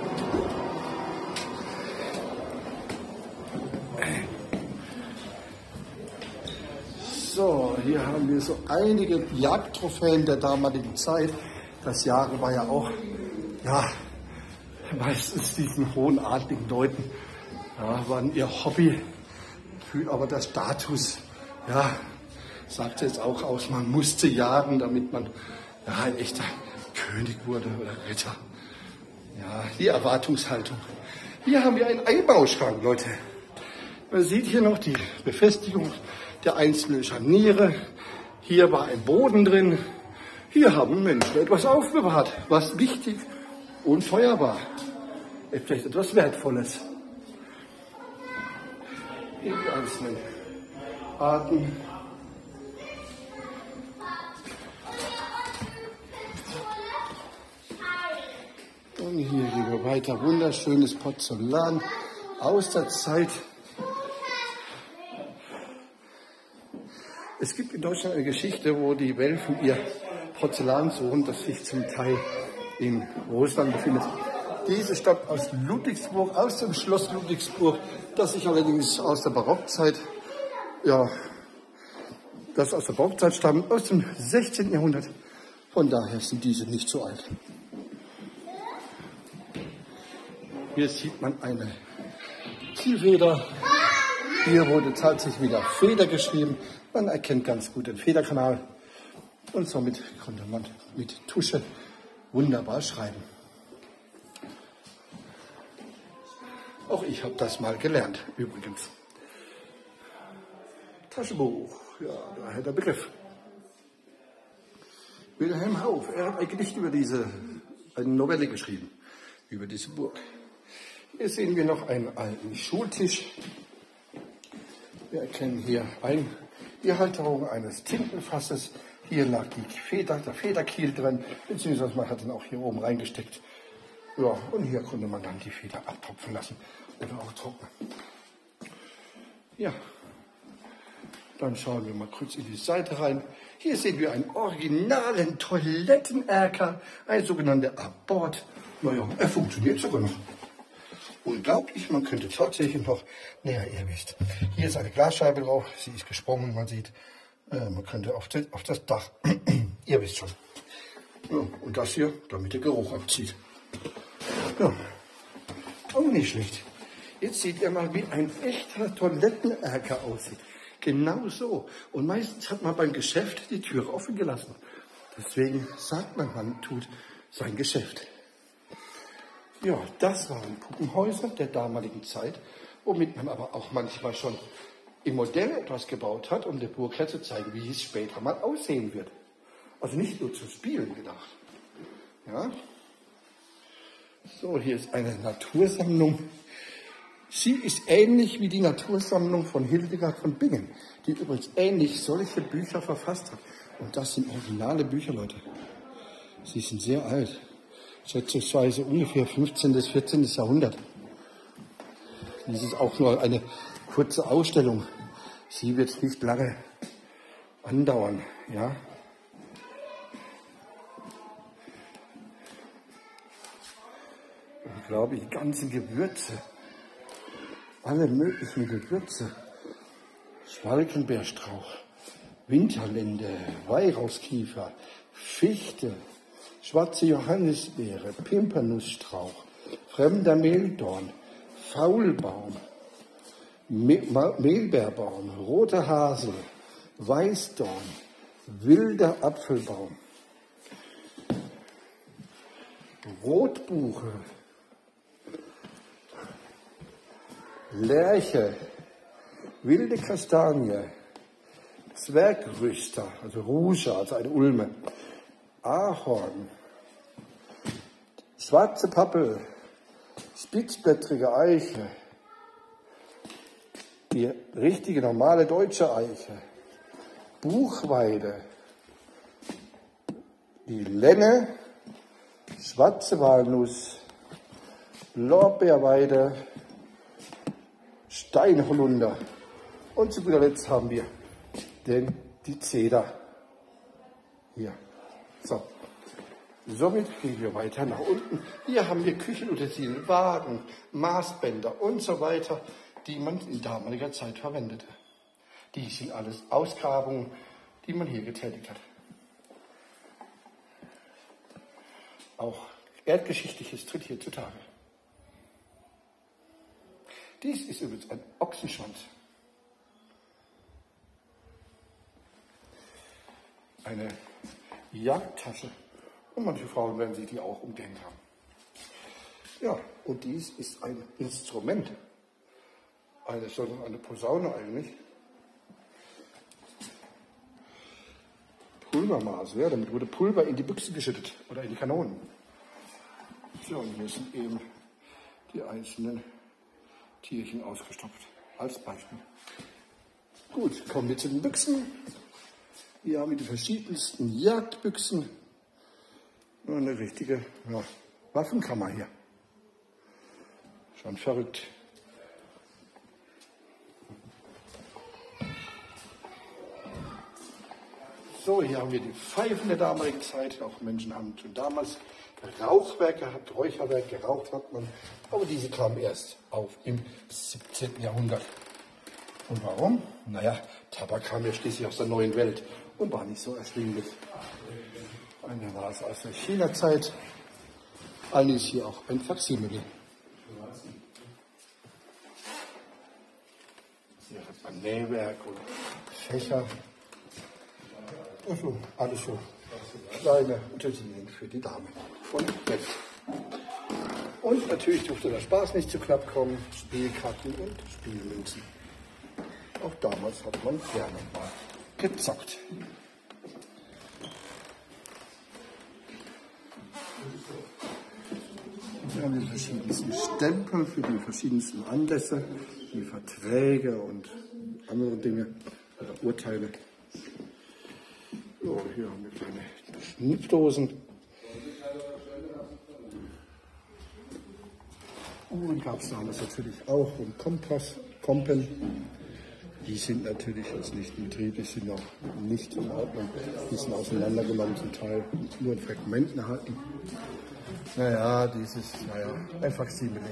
B: So, hier haben wir so einige Jagdtrophäen der damaligen Zeit. Das Jagen war ja auch, ja, meistens diesen hohen adligen Leuten, ja, waren ihr Hobby, aber der Status, ja, sagt jetzt auch aus, man musste jagen, damit man ja, ein echter König wurde oder Ritter. Ja, die Erwartungshaltung. Hier haben wir einen Einbauschrank, Leute. Man sieht hier noch die Befestigung der einzelnen Scharniere. Hier war ein Boden drin. Hier haben Menschen etwas aufbewahrt, was wichtig und teuer war. Vielleicht etwas Wertvolles. Die einzelnen Arten. Und hier gehen wir weiter. Wunderschönes Porzellan aus der Zeit. Es gibt in Deutschland eine Geschichte, wo die Welfen ihr Porzellan suchen, das sich zum Teil in Russland befindet. Diese stammt aus Ludwigsburg, aus dem Schloss Ludwigsburg, das sich allerdings aus der Barockzeit, ja, das aus der Barockzeit stammt, aus dem sechzehnten Jahrhundert. Von daher sind diese nicht so alt. Hier sieht man eine Zielfeder. Hier wurde tatsächlich wieder Feder geschrieben. Man erkennt ganz gut den Federkanal. Und somit konnte man mit Tusche wunderbar schreiben. Auch ich habe das mal gelernt, übrigens. Taschenbuch, ja, daher der Begriff. Wilhelm Hauff, er hat ein Gedicht über diese, eine Novelle geschrieben, über diese Burg. Hier sehen wir noch einen alten Schultisch. Wir erkennen hier ein, die Halterung eines Tintenfasses. Hier lag die Feder, der Federkiel drin, beziehungsweise man hat ihn auch hier oben reingesteckt. Ja, und hier konnte man dann die Feder abtropfen lassen oder auch trocknen. Ja, dann schauen wir mal kurz in die Seite rein. Hier sehen wir einen originalen Toilettenerker, ein sogenannter Abort. Naja, er funktioniert sogar noch. Unglaublich, man könnte tatsächlich noch, naja, ihr wisst, hier ist eine Glasscheibe drauf, sie ist gesprungen, man sieht, äh, man könnte auf, die, auf das Dach, ihr wisst schon. Ja, und das hier, damit der Geruch abzieht. Ja, auch nicht schlecht. Jetzt seht ihr mal, wie ein echter Toilettenerker aussieht. Genau so. Und meistens hat man beim Geschäft die Tür offen gelassen. Deswegen sagt man, man tut sein Geschäft. Ja, das waren Puppenhäuser der damaligen Zeit, womit man aber auch manchmal schon im Modell etwas gebaut hat, um der Burgherr zu zeigen, wie es später mal aussehen wird. Also nicht nur zum Spielen gedacht. Ja. So, hier ist eine Natursammlung. Sie ist ähnlich wie die Natursammlung von Hildegard von Bingen, die übrigens ähnlich solche Bücher verfasst hat. Und das sind originale Bücher, Leute. Sie sind sehr alt. Schätzungsweise ungefähr fünfzehnten bis vierzehnten Jahrhundert. Dies ist auch nur eine kurze Ausstellung. Sie wird nicht lange andauern. Ja. Ich glaube, die ganzen Gewürze, alle möglichen Gewürze, Schwalkenbeerstrauch, Winterlinde, Weihrauchskiefer, Fichte, schwarze Johannisbeere, Pimpernussstrauch, fremder Mehldorn, Faulbaum, Me Mehlbeerbaum, roter Hasel, Weißdorn, wilder Apfelbaum, Rotbuche, Lerche, wilde Kastanie, Zwergrüster, also Ruja, also eine Ulme, Ahorn, schwarze Pappel, spitzblättrige Eiche, die richtige normale deutsche Eiche, Buchweide, die Lenne, schwarze Walnuss, Lorbeerweide, Steinholunder und zu guter Letzt haben wir den, die Zeder. Hier. So. Somit gehen wir weiter nach unten. Hier haben wir Küchenutensilien, Wagen, Maßbänder und so weiter, die man in damaliger Zeit verwendete. Die sind alles Ausgrabungen, die man hier getätigt hat. Auch Erdgeschichtliches tritt hier zutage. Dies ist übrigens ein Ochsenschwanz. Eine Jagdtasche. Und manche Frauen werden sich die auch umgehängt haben. Ja, und dies ist ein Instrument. Eine, sondern eine Posaune eigentlich. Pulvermaße, ja, damit wurde Pulver in die Büchse geschüttet oder in die Kanonen. So, und hier sind eben die einzelnen Tierchen ausgestopft, als Beispiel. Gut, kommen wir zu den Büchsen. Hier haben wir die verschiedensten Jagdbüchsen. Eine richtige ja, Waffenkammer hier. Schon verrückt. So, hier haben wir die Pfeifen der damaligen Zeit. Auch Menschen haben schon damals Rauchwerk gehabt, Räucherwerk, geraucht hat man. Aber diese kamen erst auf im siebzehnten Jahrhundert. Und warum? Naja, Tabak kam ja schließlich aus der neuen Welt und war nicht so erschwinglich. Eine war es aus der China-Zeit. Eigentlich hier auch ein Faksimile. Hier hat man Nähwerk und Fächer. Also alles so kleine Utensilien für die Dame von Welt. Und natürlich durfte der Spaß nicht zu knapp kommen. Spielkarten und Spielmünzen. Auch damals hat man gerne mal gezockt. Wir haben die verschiedensten Stempel für die verschiedensten Anlässe, die Verträge und andere Dinge oder Urteile. So, hier haben wir kleine Schnittdosen. Uhren gab es damals natürlich auch und Kompass, Kompen. Die sind natürlich jetzt nicht in Betrieb, die sind auch nicht in Ordnung. Die sind auseinandergenommen zum Teil, nur in Fragmenten erhalten. Naja, dieses, naja, ein Faksimile.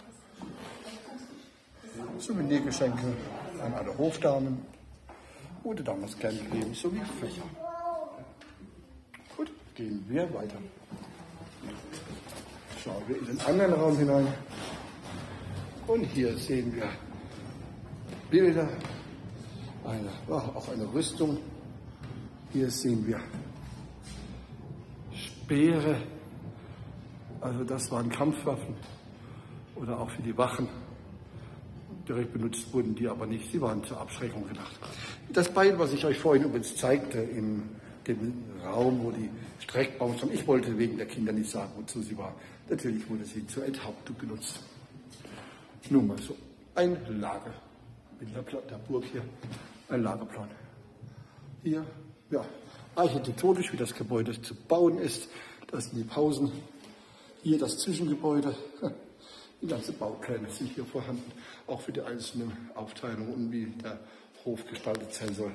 B: Souvenirgeschenke an alle Hofdamen. Wurde damals gern gegeben, sowie Fächer. Gut, gehen wir weiter. Schauen wir in den anderen Raum hinein. Und hier sehen wir Bilder, eine, auch eine Rüstung. Hier sehen wir Speere. Also das waren Kampfwaffen oder auch für die Wachen direkt benutzt wurden, die aber nicht. Sie waren zur Abschreckung gedacht. Das Beil, was ich euch vorhin übrigens zeigte, in dem Raum, wo die Streckbaum stand, ich wollte wegen der Kinder nicht sagen, wozu sie war. Natürlich wurde sie zur Enthauptung genutzt. Nur mal so. Ein Lager. In der, der Burg hier. Ein Lagerplan. Hier, ja, architektonisch, wie das Gebäude zu bauen ist. Das sind die Pausen. Hier das Zwischengebäude. Die ganzen Baupläne sind hier vorhanden, auch für die einzelnen Aufteilungen und wie der Hof gestaltet sein soll.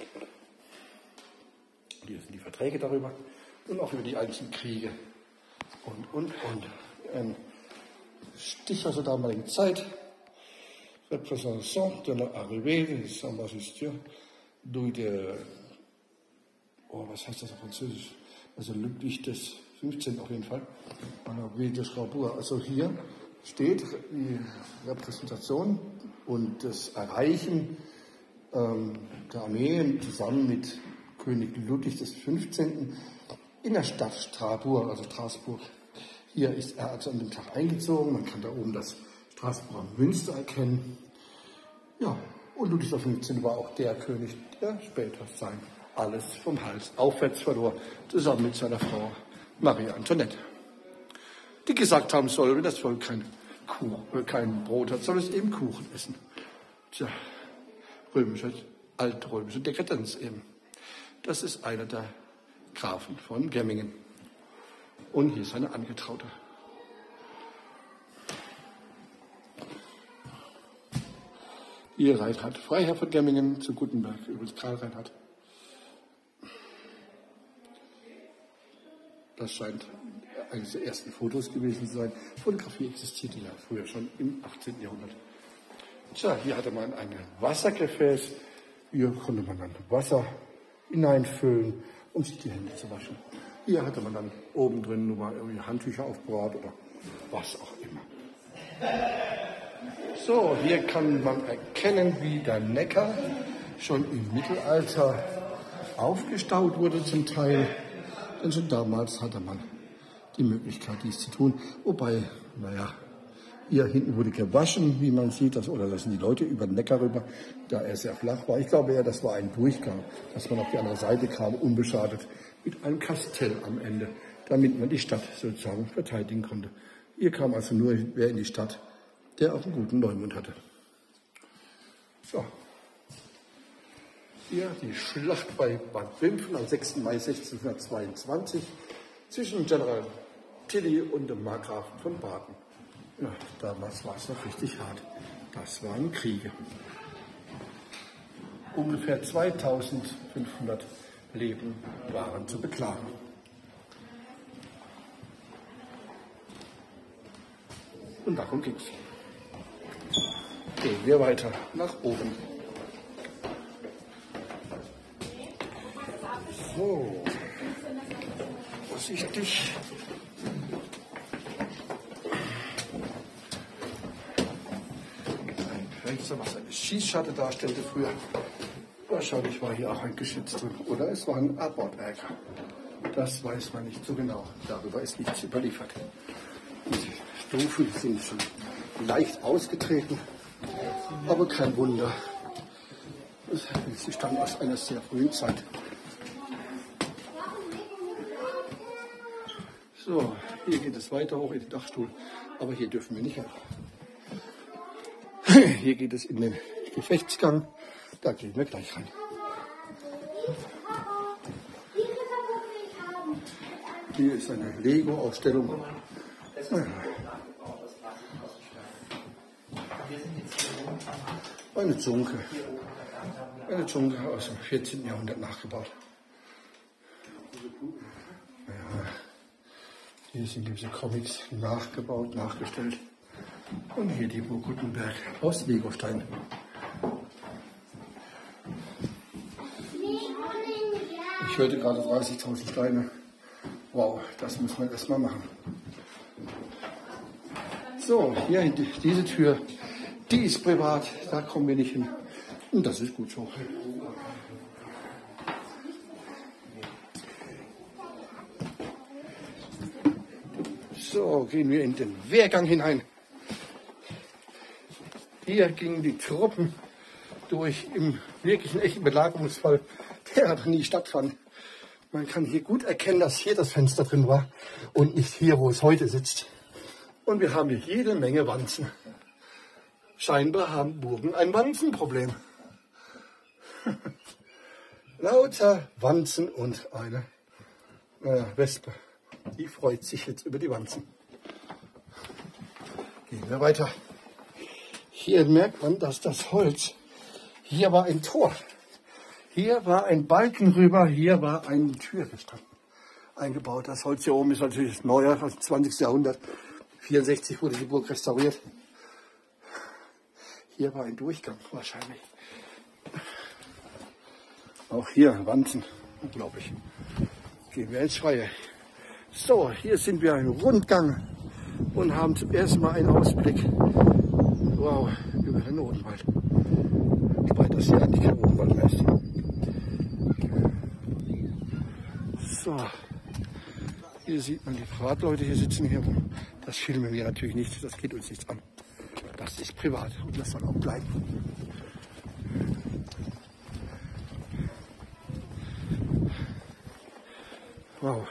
B: Und hier sind die Verträge darüber und auch über die einzelnen Kriege und, und, und. Ein Stich aus der damaligen Zeit. Repräsentation de l'arrivée des Saint-Magistien durch der, oh, was heißt das auf Französisch? Also Ludwig des fünfzehnten auf jeden Fall. Also hier steht die Repräsentation und das Erreichen ähm, der Armee zusammen mit König Ludwig des fünfzehnten in der Stadt Strasbourg, also Straßburg. Hier ist er also an dem Tag eingezogen. Man kann da oben das Straßburger Münster erkennen. Ja, und Ludwig der fünfzehnte war auch der König, der später sein alles vom Hals aufwärts verlor, zusammen mit seiner Frau Marie Antoinette. Die gesagt haben soll, wenn das Volk kein, Kuchen, kein Brot hat, soll es eben Kuchen essen. Tja, römische, altrömische Dekadenz eben. Das ist einer der Grafen von Gemmingen. Und hier ist seine Angetraute. Ihr Reinhard Freiherr von Gemmingen zu Guttenberg, übrigens Karl Reinhard. Das scheint eines der ersten Fotos gewesen zu sein. Fotografie existierte ja früher schon im achtzehnten Jahrhundert. Tja, hier hatte man ein Wassergefäß. Hier konnte man dann Wasser hineinfüllen, um sich die Hände zu waschen. Hier hatte man dann oben drin nur mal irgendwie Handtücher aufbewahrt oder was auch immer. So, hier kann man erkennen, wie der Neckar schon im Mittelalter aufgestaut wurde zum Teil. Denn schon damals hatte man die Möglichkeit, dies zu tun. Wobei, naja, hier hinten wurde gewaschen, wie man sieht, das, oder lassen die Leute über den Neckar rüber, da er sehr flach war. Ich glaube eher, das war ein Durchgang, dass man auf die andere Seite kam, unbeschadet, mit einem Kastell am Ende, damit man die Stadt sozusagen verteidigen konnte. Hier kam also nur wer in die Stadt, der auch einen guten Neumund hatte. So. Hier die Schlacht bei Bad Wimpfen am sechsten Mai sechzehnhundertzweiundzwanzig zwischen General Tilly und dem Markgrafen von Baden. Ja, damals war es noch richtig hart. Das waren Kriege. Ungefähr zweitausendfünfhundert Leben waren zu beklagen. Und darum ging es. Gehen wir weiter nach oben. So, vorsichtig. Ein Fenster, was eine Schießscharte darstellte früher. Wahrscheinlich war hier auch ein Geschütz drin. Oder es war ein Aborterker. Das weiß man nicht so genau. Darüber ist nichts überliefert. Die Stufen sind schon leicht ausgetreten, aber kein Wunder. Sie stammen aus einer sehr frühen Zeit. So, hier geht es weiter hoch in den Dachstuhl, aber hier dürfen wir nicht rein. Hier geht es in den Gefechtsgang, da gehen wir gleich rein. Hier ist eine Lego-Ausstellung. Eine Zunke. Eine Zunke aus dem vierzehnten Jahrhundert nachgebaut. Ja. Hier sind diese Comics nachgebaut, nachgestellt. Und hier die Burg Guttenberg aus Legostein. Ich hörte gerade dreißigtausend Steine. Wow, das muss man erstmal machen. So, hier diese Tür, die ist privat, da kommen wir nicht hin. Und das ist gut so. So, gehen wir in den Wehrgang hinein. Hier gingen die Truppen durch im wirklichen echten Belagerungsfall, der aber nie stattfand. Man kann hier gut erkennen, dass hier das Fenster drin war und nicht hier, wo es heute sitzt. Und wir haben hier jede Menge Wanzen. Scheinbar haben Burgen ein Wanzenproblem. Lauter Wanzen und eine naja, Wespe. Die freut sich jetzt über die Wanzen. Gehen wir weiter. Hier merkt man, dass das Holz, hier war ein Tor. Hier war ein Balken rüber, hier war eine Tür gestanden, eingebaut. Das Holz hier oben ist natürlich neuer, aus dem zwanzigsten Jahrhundert. vierundsechzig wurde die Burg restauriert. Hier war ein Durchgang wahrscheinlich. Auch hier Wanzen, unglaublich. Gehen wir ins Freie. So, hier sind wir im Rundgang und haben zum ersten Mal einen Ausblick. Wow, über den Odenwald. Wobei das hier eigentlich kein Odenwald mehr ist. So, hier sieht man die Privatleute hier sitzen hier. Das filmen wir natürlich nicht, das geht uns nichts an. das ist privat und das soll auch bleiben. Wow.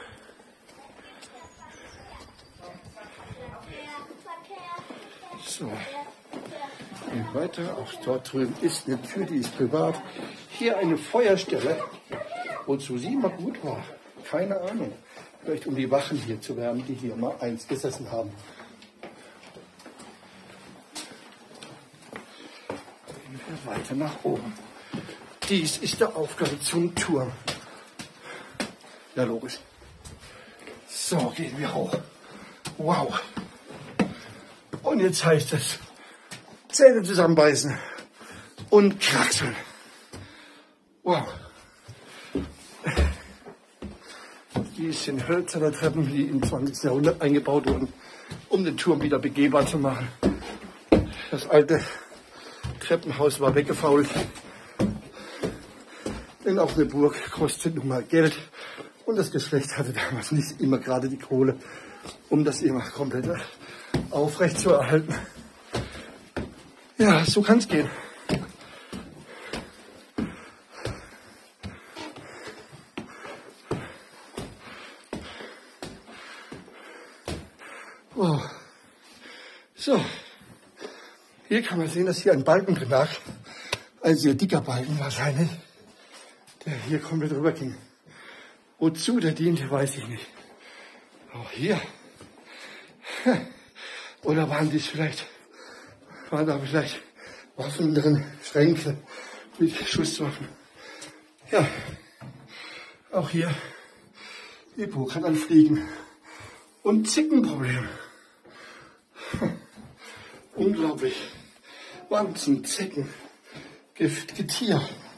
B: So. Gehen weiter. Auch dort drüben ist eine Tür, die ist privat. Hier eine Feuerstelle. Wozu sie mal gut war. Keine Ahnung. Vielleicht um die Wachen hier zu wärmen, die hier mal eins gesessen haben. Gehen wir weiter nach oben. Dies ist der Aufgang zum Turm. Ja, logisch. So, gehen wir hoch. Wow. Und jetzt heißt es, Zähne zusammenbeißen und kraxeln. Wow. Dies sind hölzerne Treppen, die im zwanzigsten Jahrhundert eingebaut wurden, um den Turm wieder begehbar zu machen. Das alte Treppenhaus war weggefault. Denn auch eine Burg kostet nun mal Geld. Und das Geschlecht hatte damals nicht immer gerade die Kohle, um das immer komplett aufrecht zu erhalten. Ja, so kann es gehen. Oh. So, hier kann man sehen, dass hier ein Balken drin lag. Ein sehr dicker Balken wahrscheinlich, der hier komplett rüber ging. Wozu der diente, weiß ich nicht. Auch hier. Oder waren dies vielleicht, waren da vielleicht Waffen drin, Schränke mit Schusswaffen. Ja, auch hier, die Burg kann dann fliegen. Und Zickenproblem. Unglaublich. Wanzen, Zecken, Gift, Getier.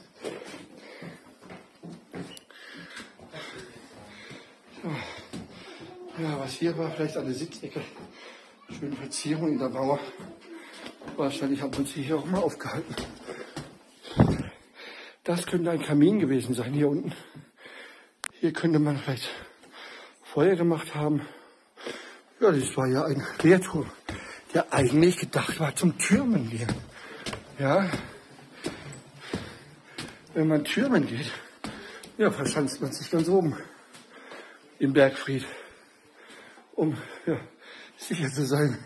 B: Ja, was hier war, vielleicht eine Sitzecke. Schöne Verzierung in der Mauer. Wahrscheinlich haben wir uns hier auch mal aufgehalten. Das könnte ein Kamin gewesen sein hier unten. Hier könnte man vielleicht Feuer gemacht haben. Ja, das war ja ein Wehrturm, der eigentlich gedacht war zum Türmen gehen. Ja, wenn man Türmen geht, ja, verschanzt man sich ganz oben im Bergfried, um ja, sicher zu sein.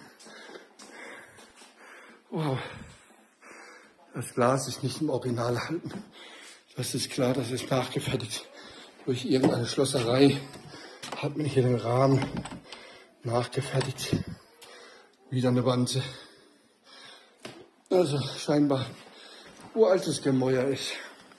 B: Wow, das Glas ist nicht im Original erhalten. Das ist klar, das ist nachgefertigt. Durch irgendeine Schlosserei hat man hier den Rahmen nachgefertigt. Wieder eine Wanze. Also scheinbar uraltes Gemäuer ist.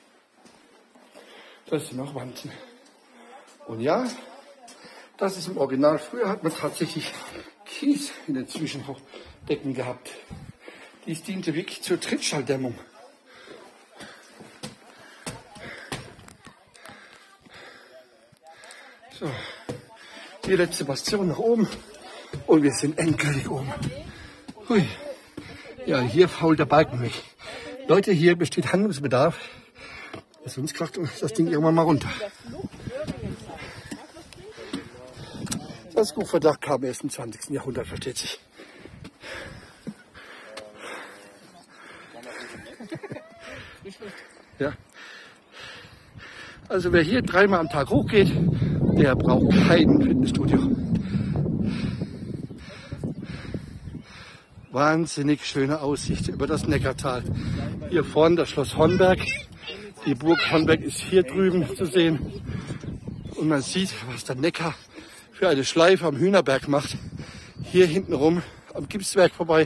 B: Das sind noch Wanzen. Und ja, das ist im Original. Früher hat man tatsächlich Kies in den Zwischendecken gehabt. Dies diente wirklich zur Trittschalldämmung. So, die letzte Bastion nach oben und wir sind endgültig oben. Hui. Ja, hier fault der Balken weg. Leute, hier besteht Handlungsbedarf. Sonst kracht das Ding irgendwann mal runter. Das Uferdach kam erst im zwanzigsten Jahrhundert, versteht sich. Ja. Also wer hier dreimal am Tag hochgeht, der braucht kein Fitnessstudio. Wahnsinnig schöne Aussicht über das Neckartal. Hier vorne das Schloss Hornberg. Die Burg Hornberg ist hier drüben zu sehen. Und man sieht, was der Neckar für eine Schleife am Hühnerberg macht. Hier hinten rum am Gipswerk vorbei.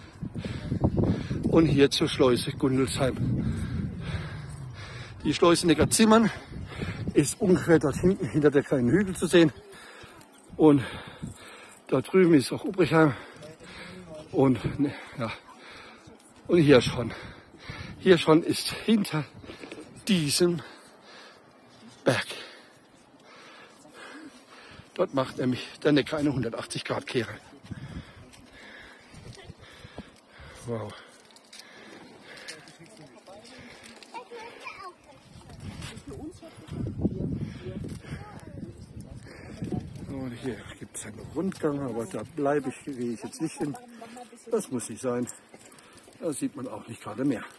B: Und hier zur Schleuse Gundelsheim. Die Schleuse Neckarzimmern ist ungefähr dort hinten hinter der kleinen Hügel zu sehen. Und da drüben ist auch Ubrichheim. Und, ja, und hier schon. Hier schon ist hinter diesem Berg. Dort macht nämlich der Neckar eine hundertachtzig Grad Kehre. Wow. Und hier gibt es einen Rundgang, aber da bleibe ich, gehe ich jetzt nicht hin. Das muss nicht sein. Da sieht man auch nicht gerade mehr.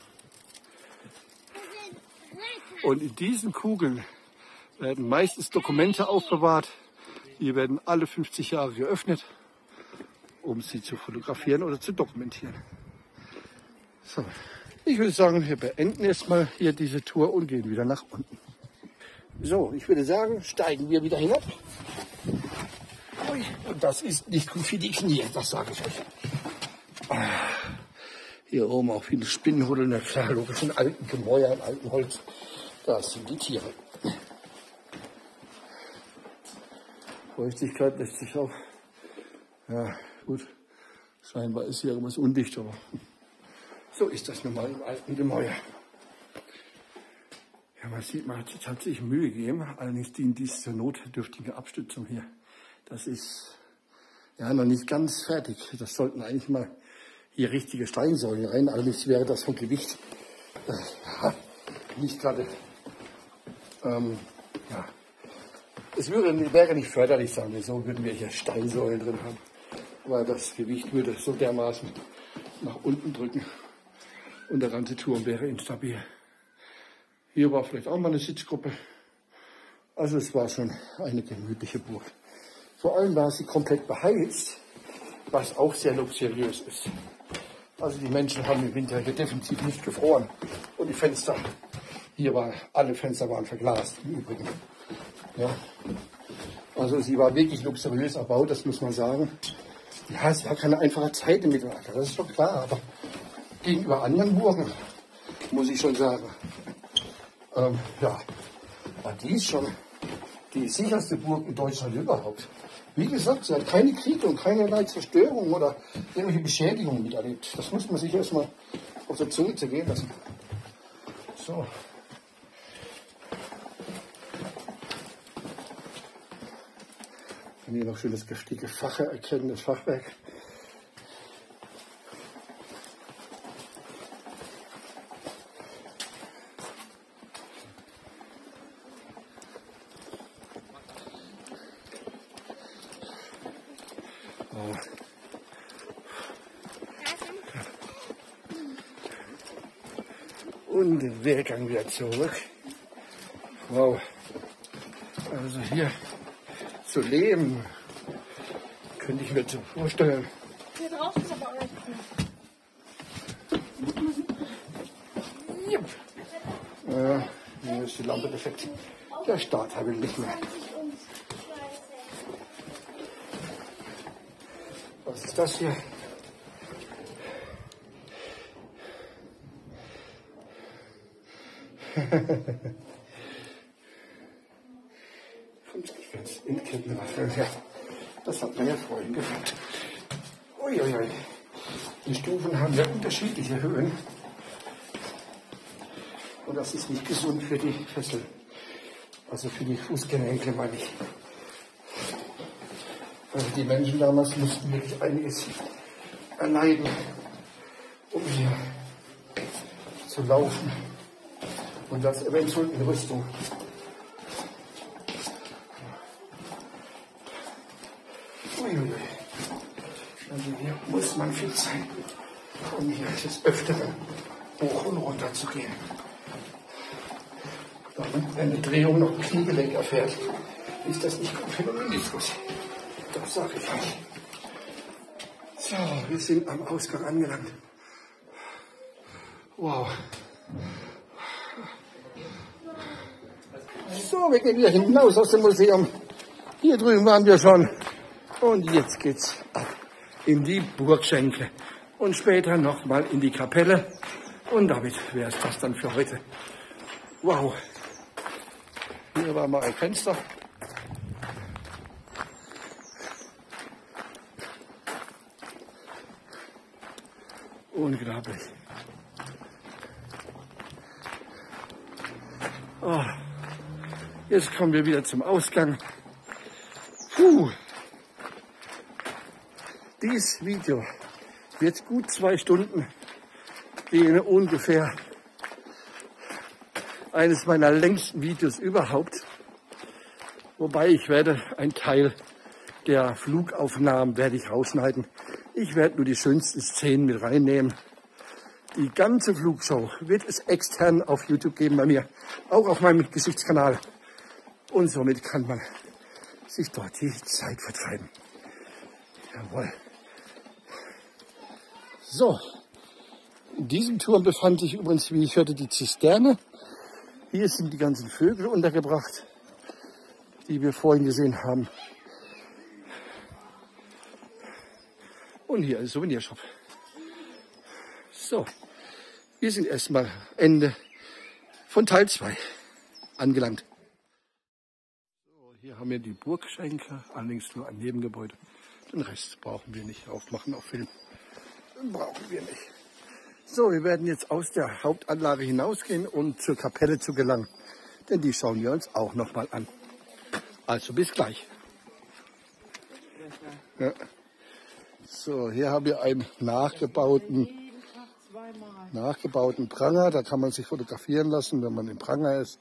B: Und in diesen Kugeln werden meistens Dokumente aufbewahrt. Die werden alle fünfzig Jahre geöffnet, um sie zu fotografieren oder zu dokumentieren. So, ich würde sagen, wir beenden erstmal hier diese Tour und gehen wieder nach unten. So, ich würde sagen, steigen wir wieder hinab. Ui, und das ist nicht gut für die Knie, das sage ich euch. Hier oben auch viele Spinnenhuddel, na klar, logisch, in alten Gemäuer, in alten Holz. Das sind die Tiere. Feuchtigkeit lässt sich auch, ja gut, scheinbar ist hier irgendwas undicht, aber so ist das nun mal im alten Gemäuer. Ja, man sieht, man hat sich tatsächlich Mühe gegeben, allerdings dient dies zur notdürftigen Abstützung hier. Das ist ja noch nicht ganz fertig. Das sollten eigentlich mal hier richtige Steinsäulen rein, allerdings wäre das vom Gewicht äh, nicht gerade, ähm, ja, es würde, wäre nicht förderlich, sagen wir so, würden wir hier Steinsäulen drin haben, weil das Gewicht würde so dermaßen nach unten drücken und der ganze Turm wäre instabil. Hier war vielleicht auch mal eine Sitzgruppe. Also es war schon eine gemütliche Burg. Vor allem war sie komplett beheizt, was auch sehr luxuriös ist. Also die Menschen haben im Winter hier definitiv nicht gefroren. Und die Fenster, hier waren, alle Fenster waren verglast im Übrigen. Ja. Also sie war wirklich luxuriös erbaut, das muss man sagen. Ja, es war keine einfache Zeit im Mittelalter, das ist schon klar. Aber gegenüber anderen Burgen, muss ich schon sagen, ähm, ja, war dies schon die sicherste Burg in Deutschland überhaupt. Wie gesagt, sie hat keine Kriege und keinerlei Zerstörung oder irgendwelche Beschädigungen miterlebt. Das muss man sich erstmal auf der Zunge zergehen lassen. So. Kann hier noch schön das giftige Fache erkennen, das Fachwerk. Und den Wehrgang wieder zurück. Wow. Also hier zu leben, könnte ich mir so vorstellen.
D: Hier draußen ist aber auch nicht
B: cool. Ja, hier ist die Lampe defekt. Der Starter will nicht mehr. Was ist das hier? In Kettenwaffeln, ja. Das hat man ja vorhin gefällt. Uiuiui. Die Stufen haben ja unterschiedliche Höhen. Und das ist nicht gesund für die Fessel. Also für die Fußgängerenkel, meine ich. Also die Menschen damals mussten wirklich einiges erleiden, um hier zu laufen. Und das eventuell in Rüstung. Uiuiui. Also hier muss man fit sein, um hier des Öfteren hoch und runter zu gehen. Wenn eine Drehung noch Kniegelenk erfährt, ist das nicht gut für den Meniskus. Das sage ich euch. So, wir sind am Ausgang angelangt. Wow. So, wir gehen wieder hinaus aus dem Museum. Hier drüben waren wir schon. Und jetzt geht's ab in die Burgschenke. Und später nochmal in die Kapelle. Und damit wäre es das dann für heute. Wow. Hier war mal ein Fenster. Unglaublich. Oh. Jetzt kommen wir wieder zum Ausgang. Puh. Dieses Video wird gut zwei Stunden gehen, ungefähr. Eines meiner längsten Videos überhaupt. Wobei ich werde einen Teil der Flugaufnahmen werde ich rausschneiden. Ich werde nur die schönsten Szenen mit reinnehmen. Die ganze Flugshow wird es extern auf YouTube geben bei mir, auch auf meinem Gesichtskanal. Und somit kann man sich dort die Zeit vertreiben. Jawohl. So, in diesem Turm befand sich übrigens, wie ich hörte, die Zisterne. Hier sind die ganzen Vögel untergebracht, die wir vorhin gesehen haben. Und hier ist ein Souvenirshop. So, wir sind erstmal Ende von Teil zwei angelangt. So, hier haben wir die Burgschenke, allerdings nur ein Nebengebäude. Den Rest brauchen wir nicht aufmachen auf Film. Den brauchen wir nicht. So, wir werden jetzt aus der Hauptanlage hinausgehen, um zur Kapelle zu gelangen. Denn die schauen wir uns auch noch mal an. Also bis gleich. Ja. So, hier haben wir einen nachgebauten, nachgebauten Pranger. Da kann man sich fotografieren lassen, wenn man im Pranger ist.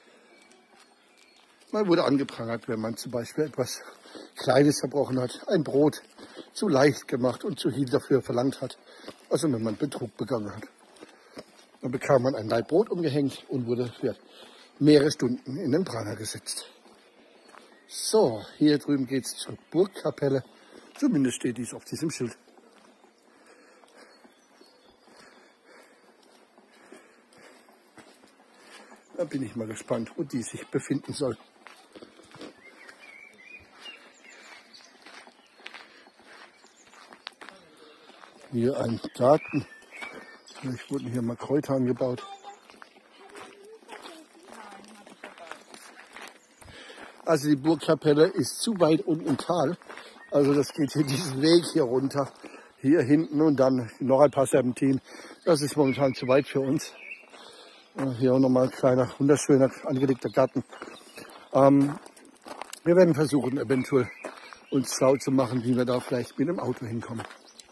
B: Man wurde angeprangert, wenn man zum Beispiel etwas Kleines verbrochen hat, ein Brot zu leicht gemacht und zu viel dafür verlangt hat. Also wenn man Betrug begangen hat. Dann bekam man ein Laib Brot umgehängt und wurde für mehrere Stunden in den Pranger gesetzt. So, hier drüben geht es zur Burgkapelle. Zumindest steht dies auf diesem Schild. Da bin ich mal gespannt, wo die sich befinden soll. Hier ein Garten. Vielleicht wurden hier mal Kräuter angebaut. Also die Burgkapelle ist zu weit unten im Tal. Also das geht hier diesen Weg hier runter. Hier hinten und dann noch ein paar Serpentinen. Das ist momentan zu weit für uns. Hier auch nochmal ein kleiner, wunderschöner, angelegter Garten. Ähm, wir werden versuchen, eventuell uns schlau zu machen, wie wir da vielleicht mit dem Auto hinkommen.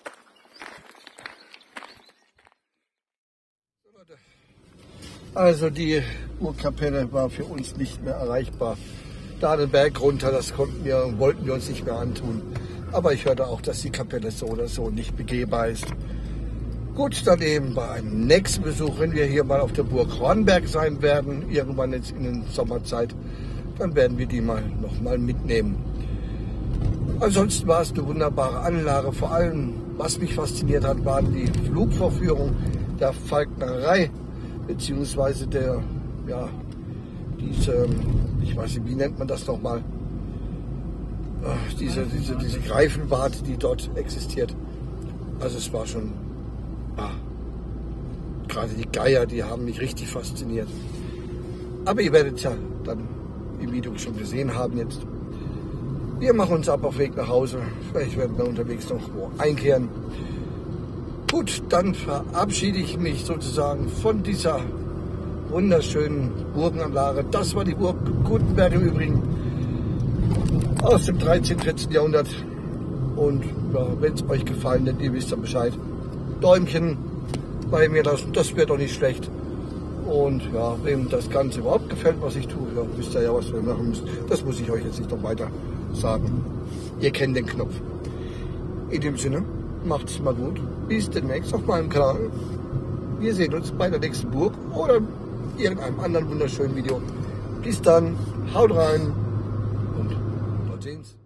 B: Also die Burgkapelle war für uns nicht mehr erreichbar. Da den Berg runter, das konnten wir, wollten wir uns nicht mehr antun. Aber ich hörte auch, dass die Kapelle so oder so nicht begehbar ist. Gut, dann eben bei einem nächsten Besuch, wenn wir hier mal auf der Burg Hornberg sein werden, irgendwann jetzt in der Sommerzeit, dann werden wir die mal noch mal mitnehmen. Ansonsten war es eine wunderbare Anlage. Vor allem, was mich fasziniert hat, waren die Flugvorführungen der Falknerei, beziehungsweise der, ja, diese, ich weiß nicht, wie nennt man das nochmal, diese, diese, diese Greifenwarte, die dort existiert. Also es war schon, ah, gerade die Geier, die haben mich richtig fasziniert. Aber ihr werdet ja dann im Video schon gesehen haben jetzt. Wir machen uns ab auf Weg nach Hause. Vielleicht werden wir unterwegs noch wo einkehren. Gut, dann verabschiede ich mich sozusagen von dieser wunderschönen Burgenanlage. Das war die Burg Gutenberg im Übrigen aus dem dreizehnten, vierzehnten Jahrhundert. Und ja, wenn es euch gefallen hat, ihr wisst ja Bescheid. Däumchen bei mir lassen, das wäre doch nicht schlecht. Und ja, wem das Ganze überhaupt gefällt, was ich tue, ja, wisst ihr ja, was wir machen müssen. Das muss ich euch jetzt nicht noch weiter sagen. Ihr kennt den Knopf. In dem Sinne, macht's mal gut. Bis demnächst auf meinem Kanal. Wir sehen uns bei der nächsten Burg oder irgendeinem anderen wunderschönen Video. Bis dann, haut rein und dort sehen's.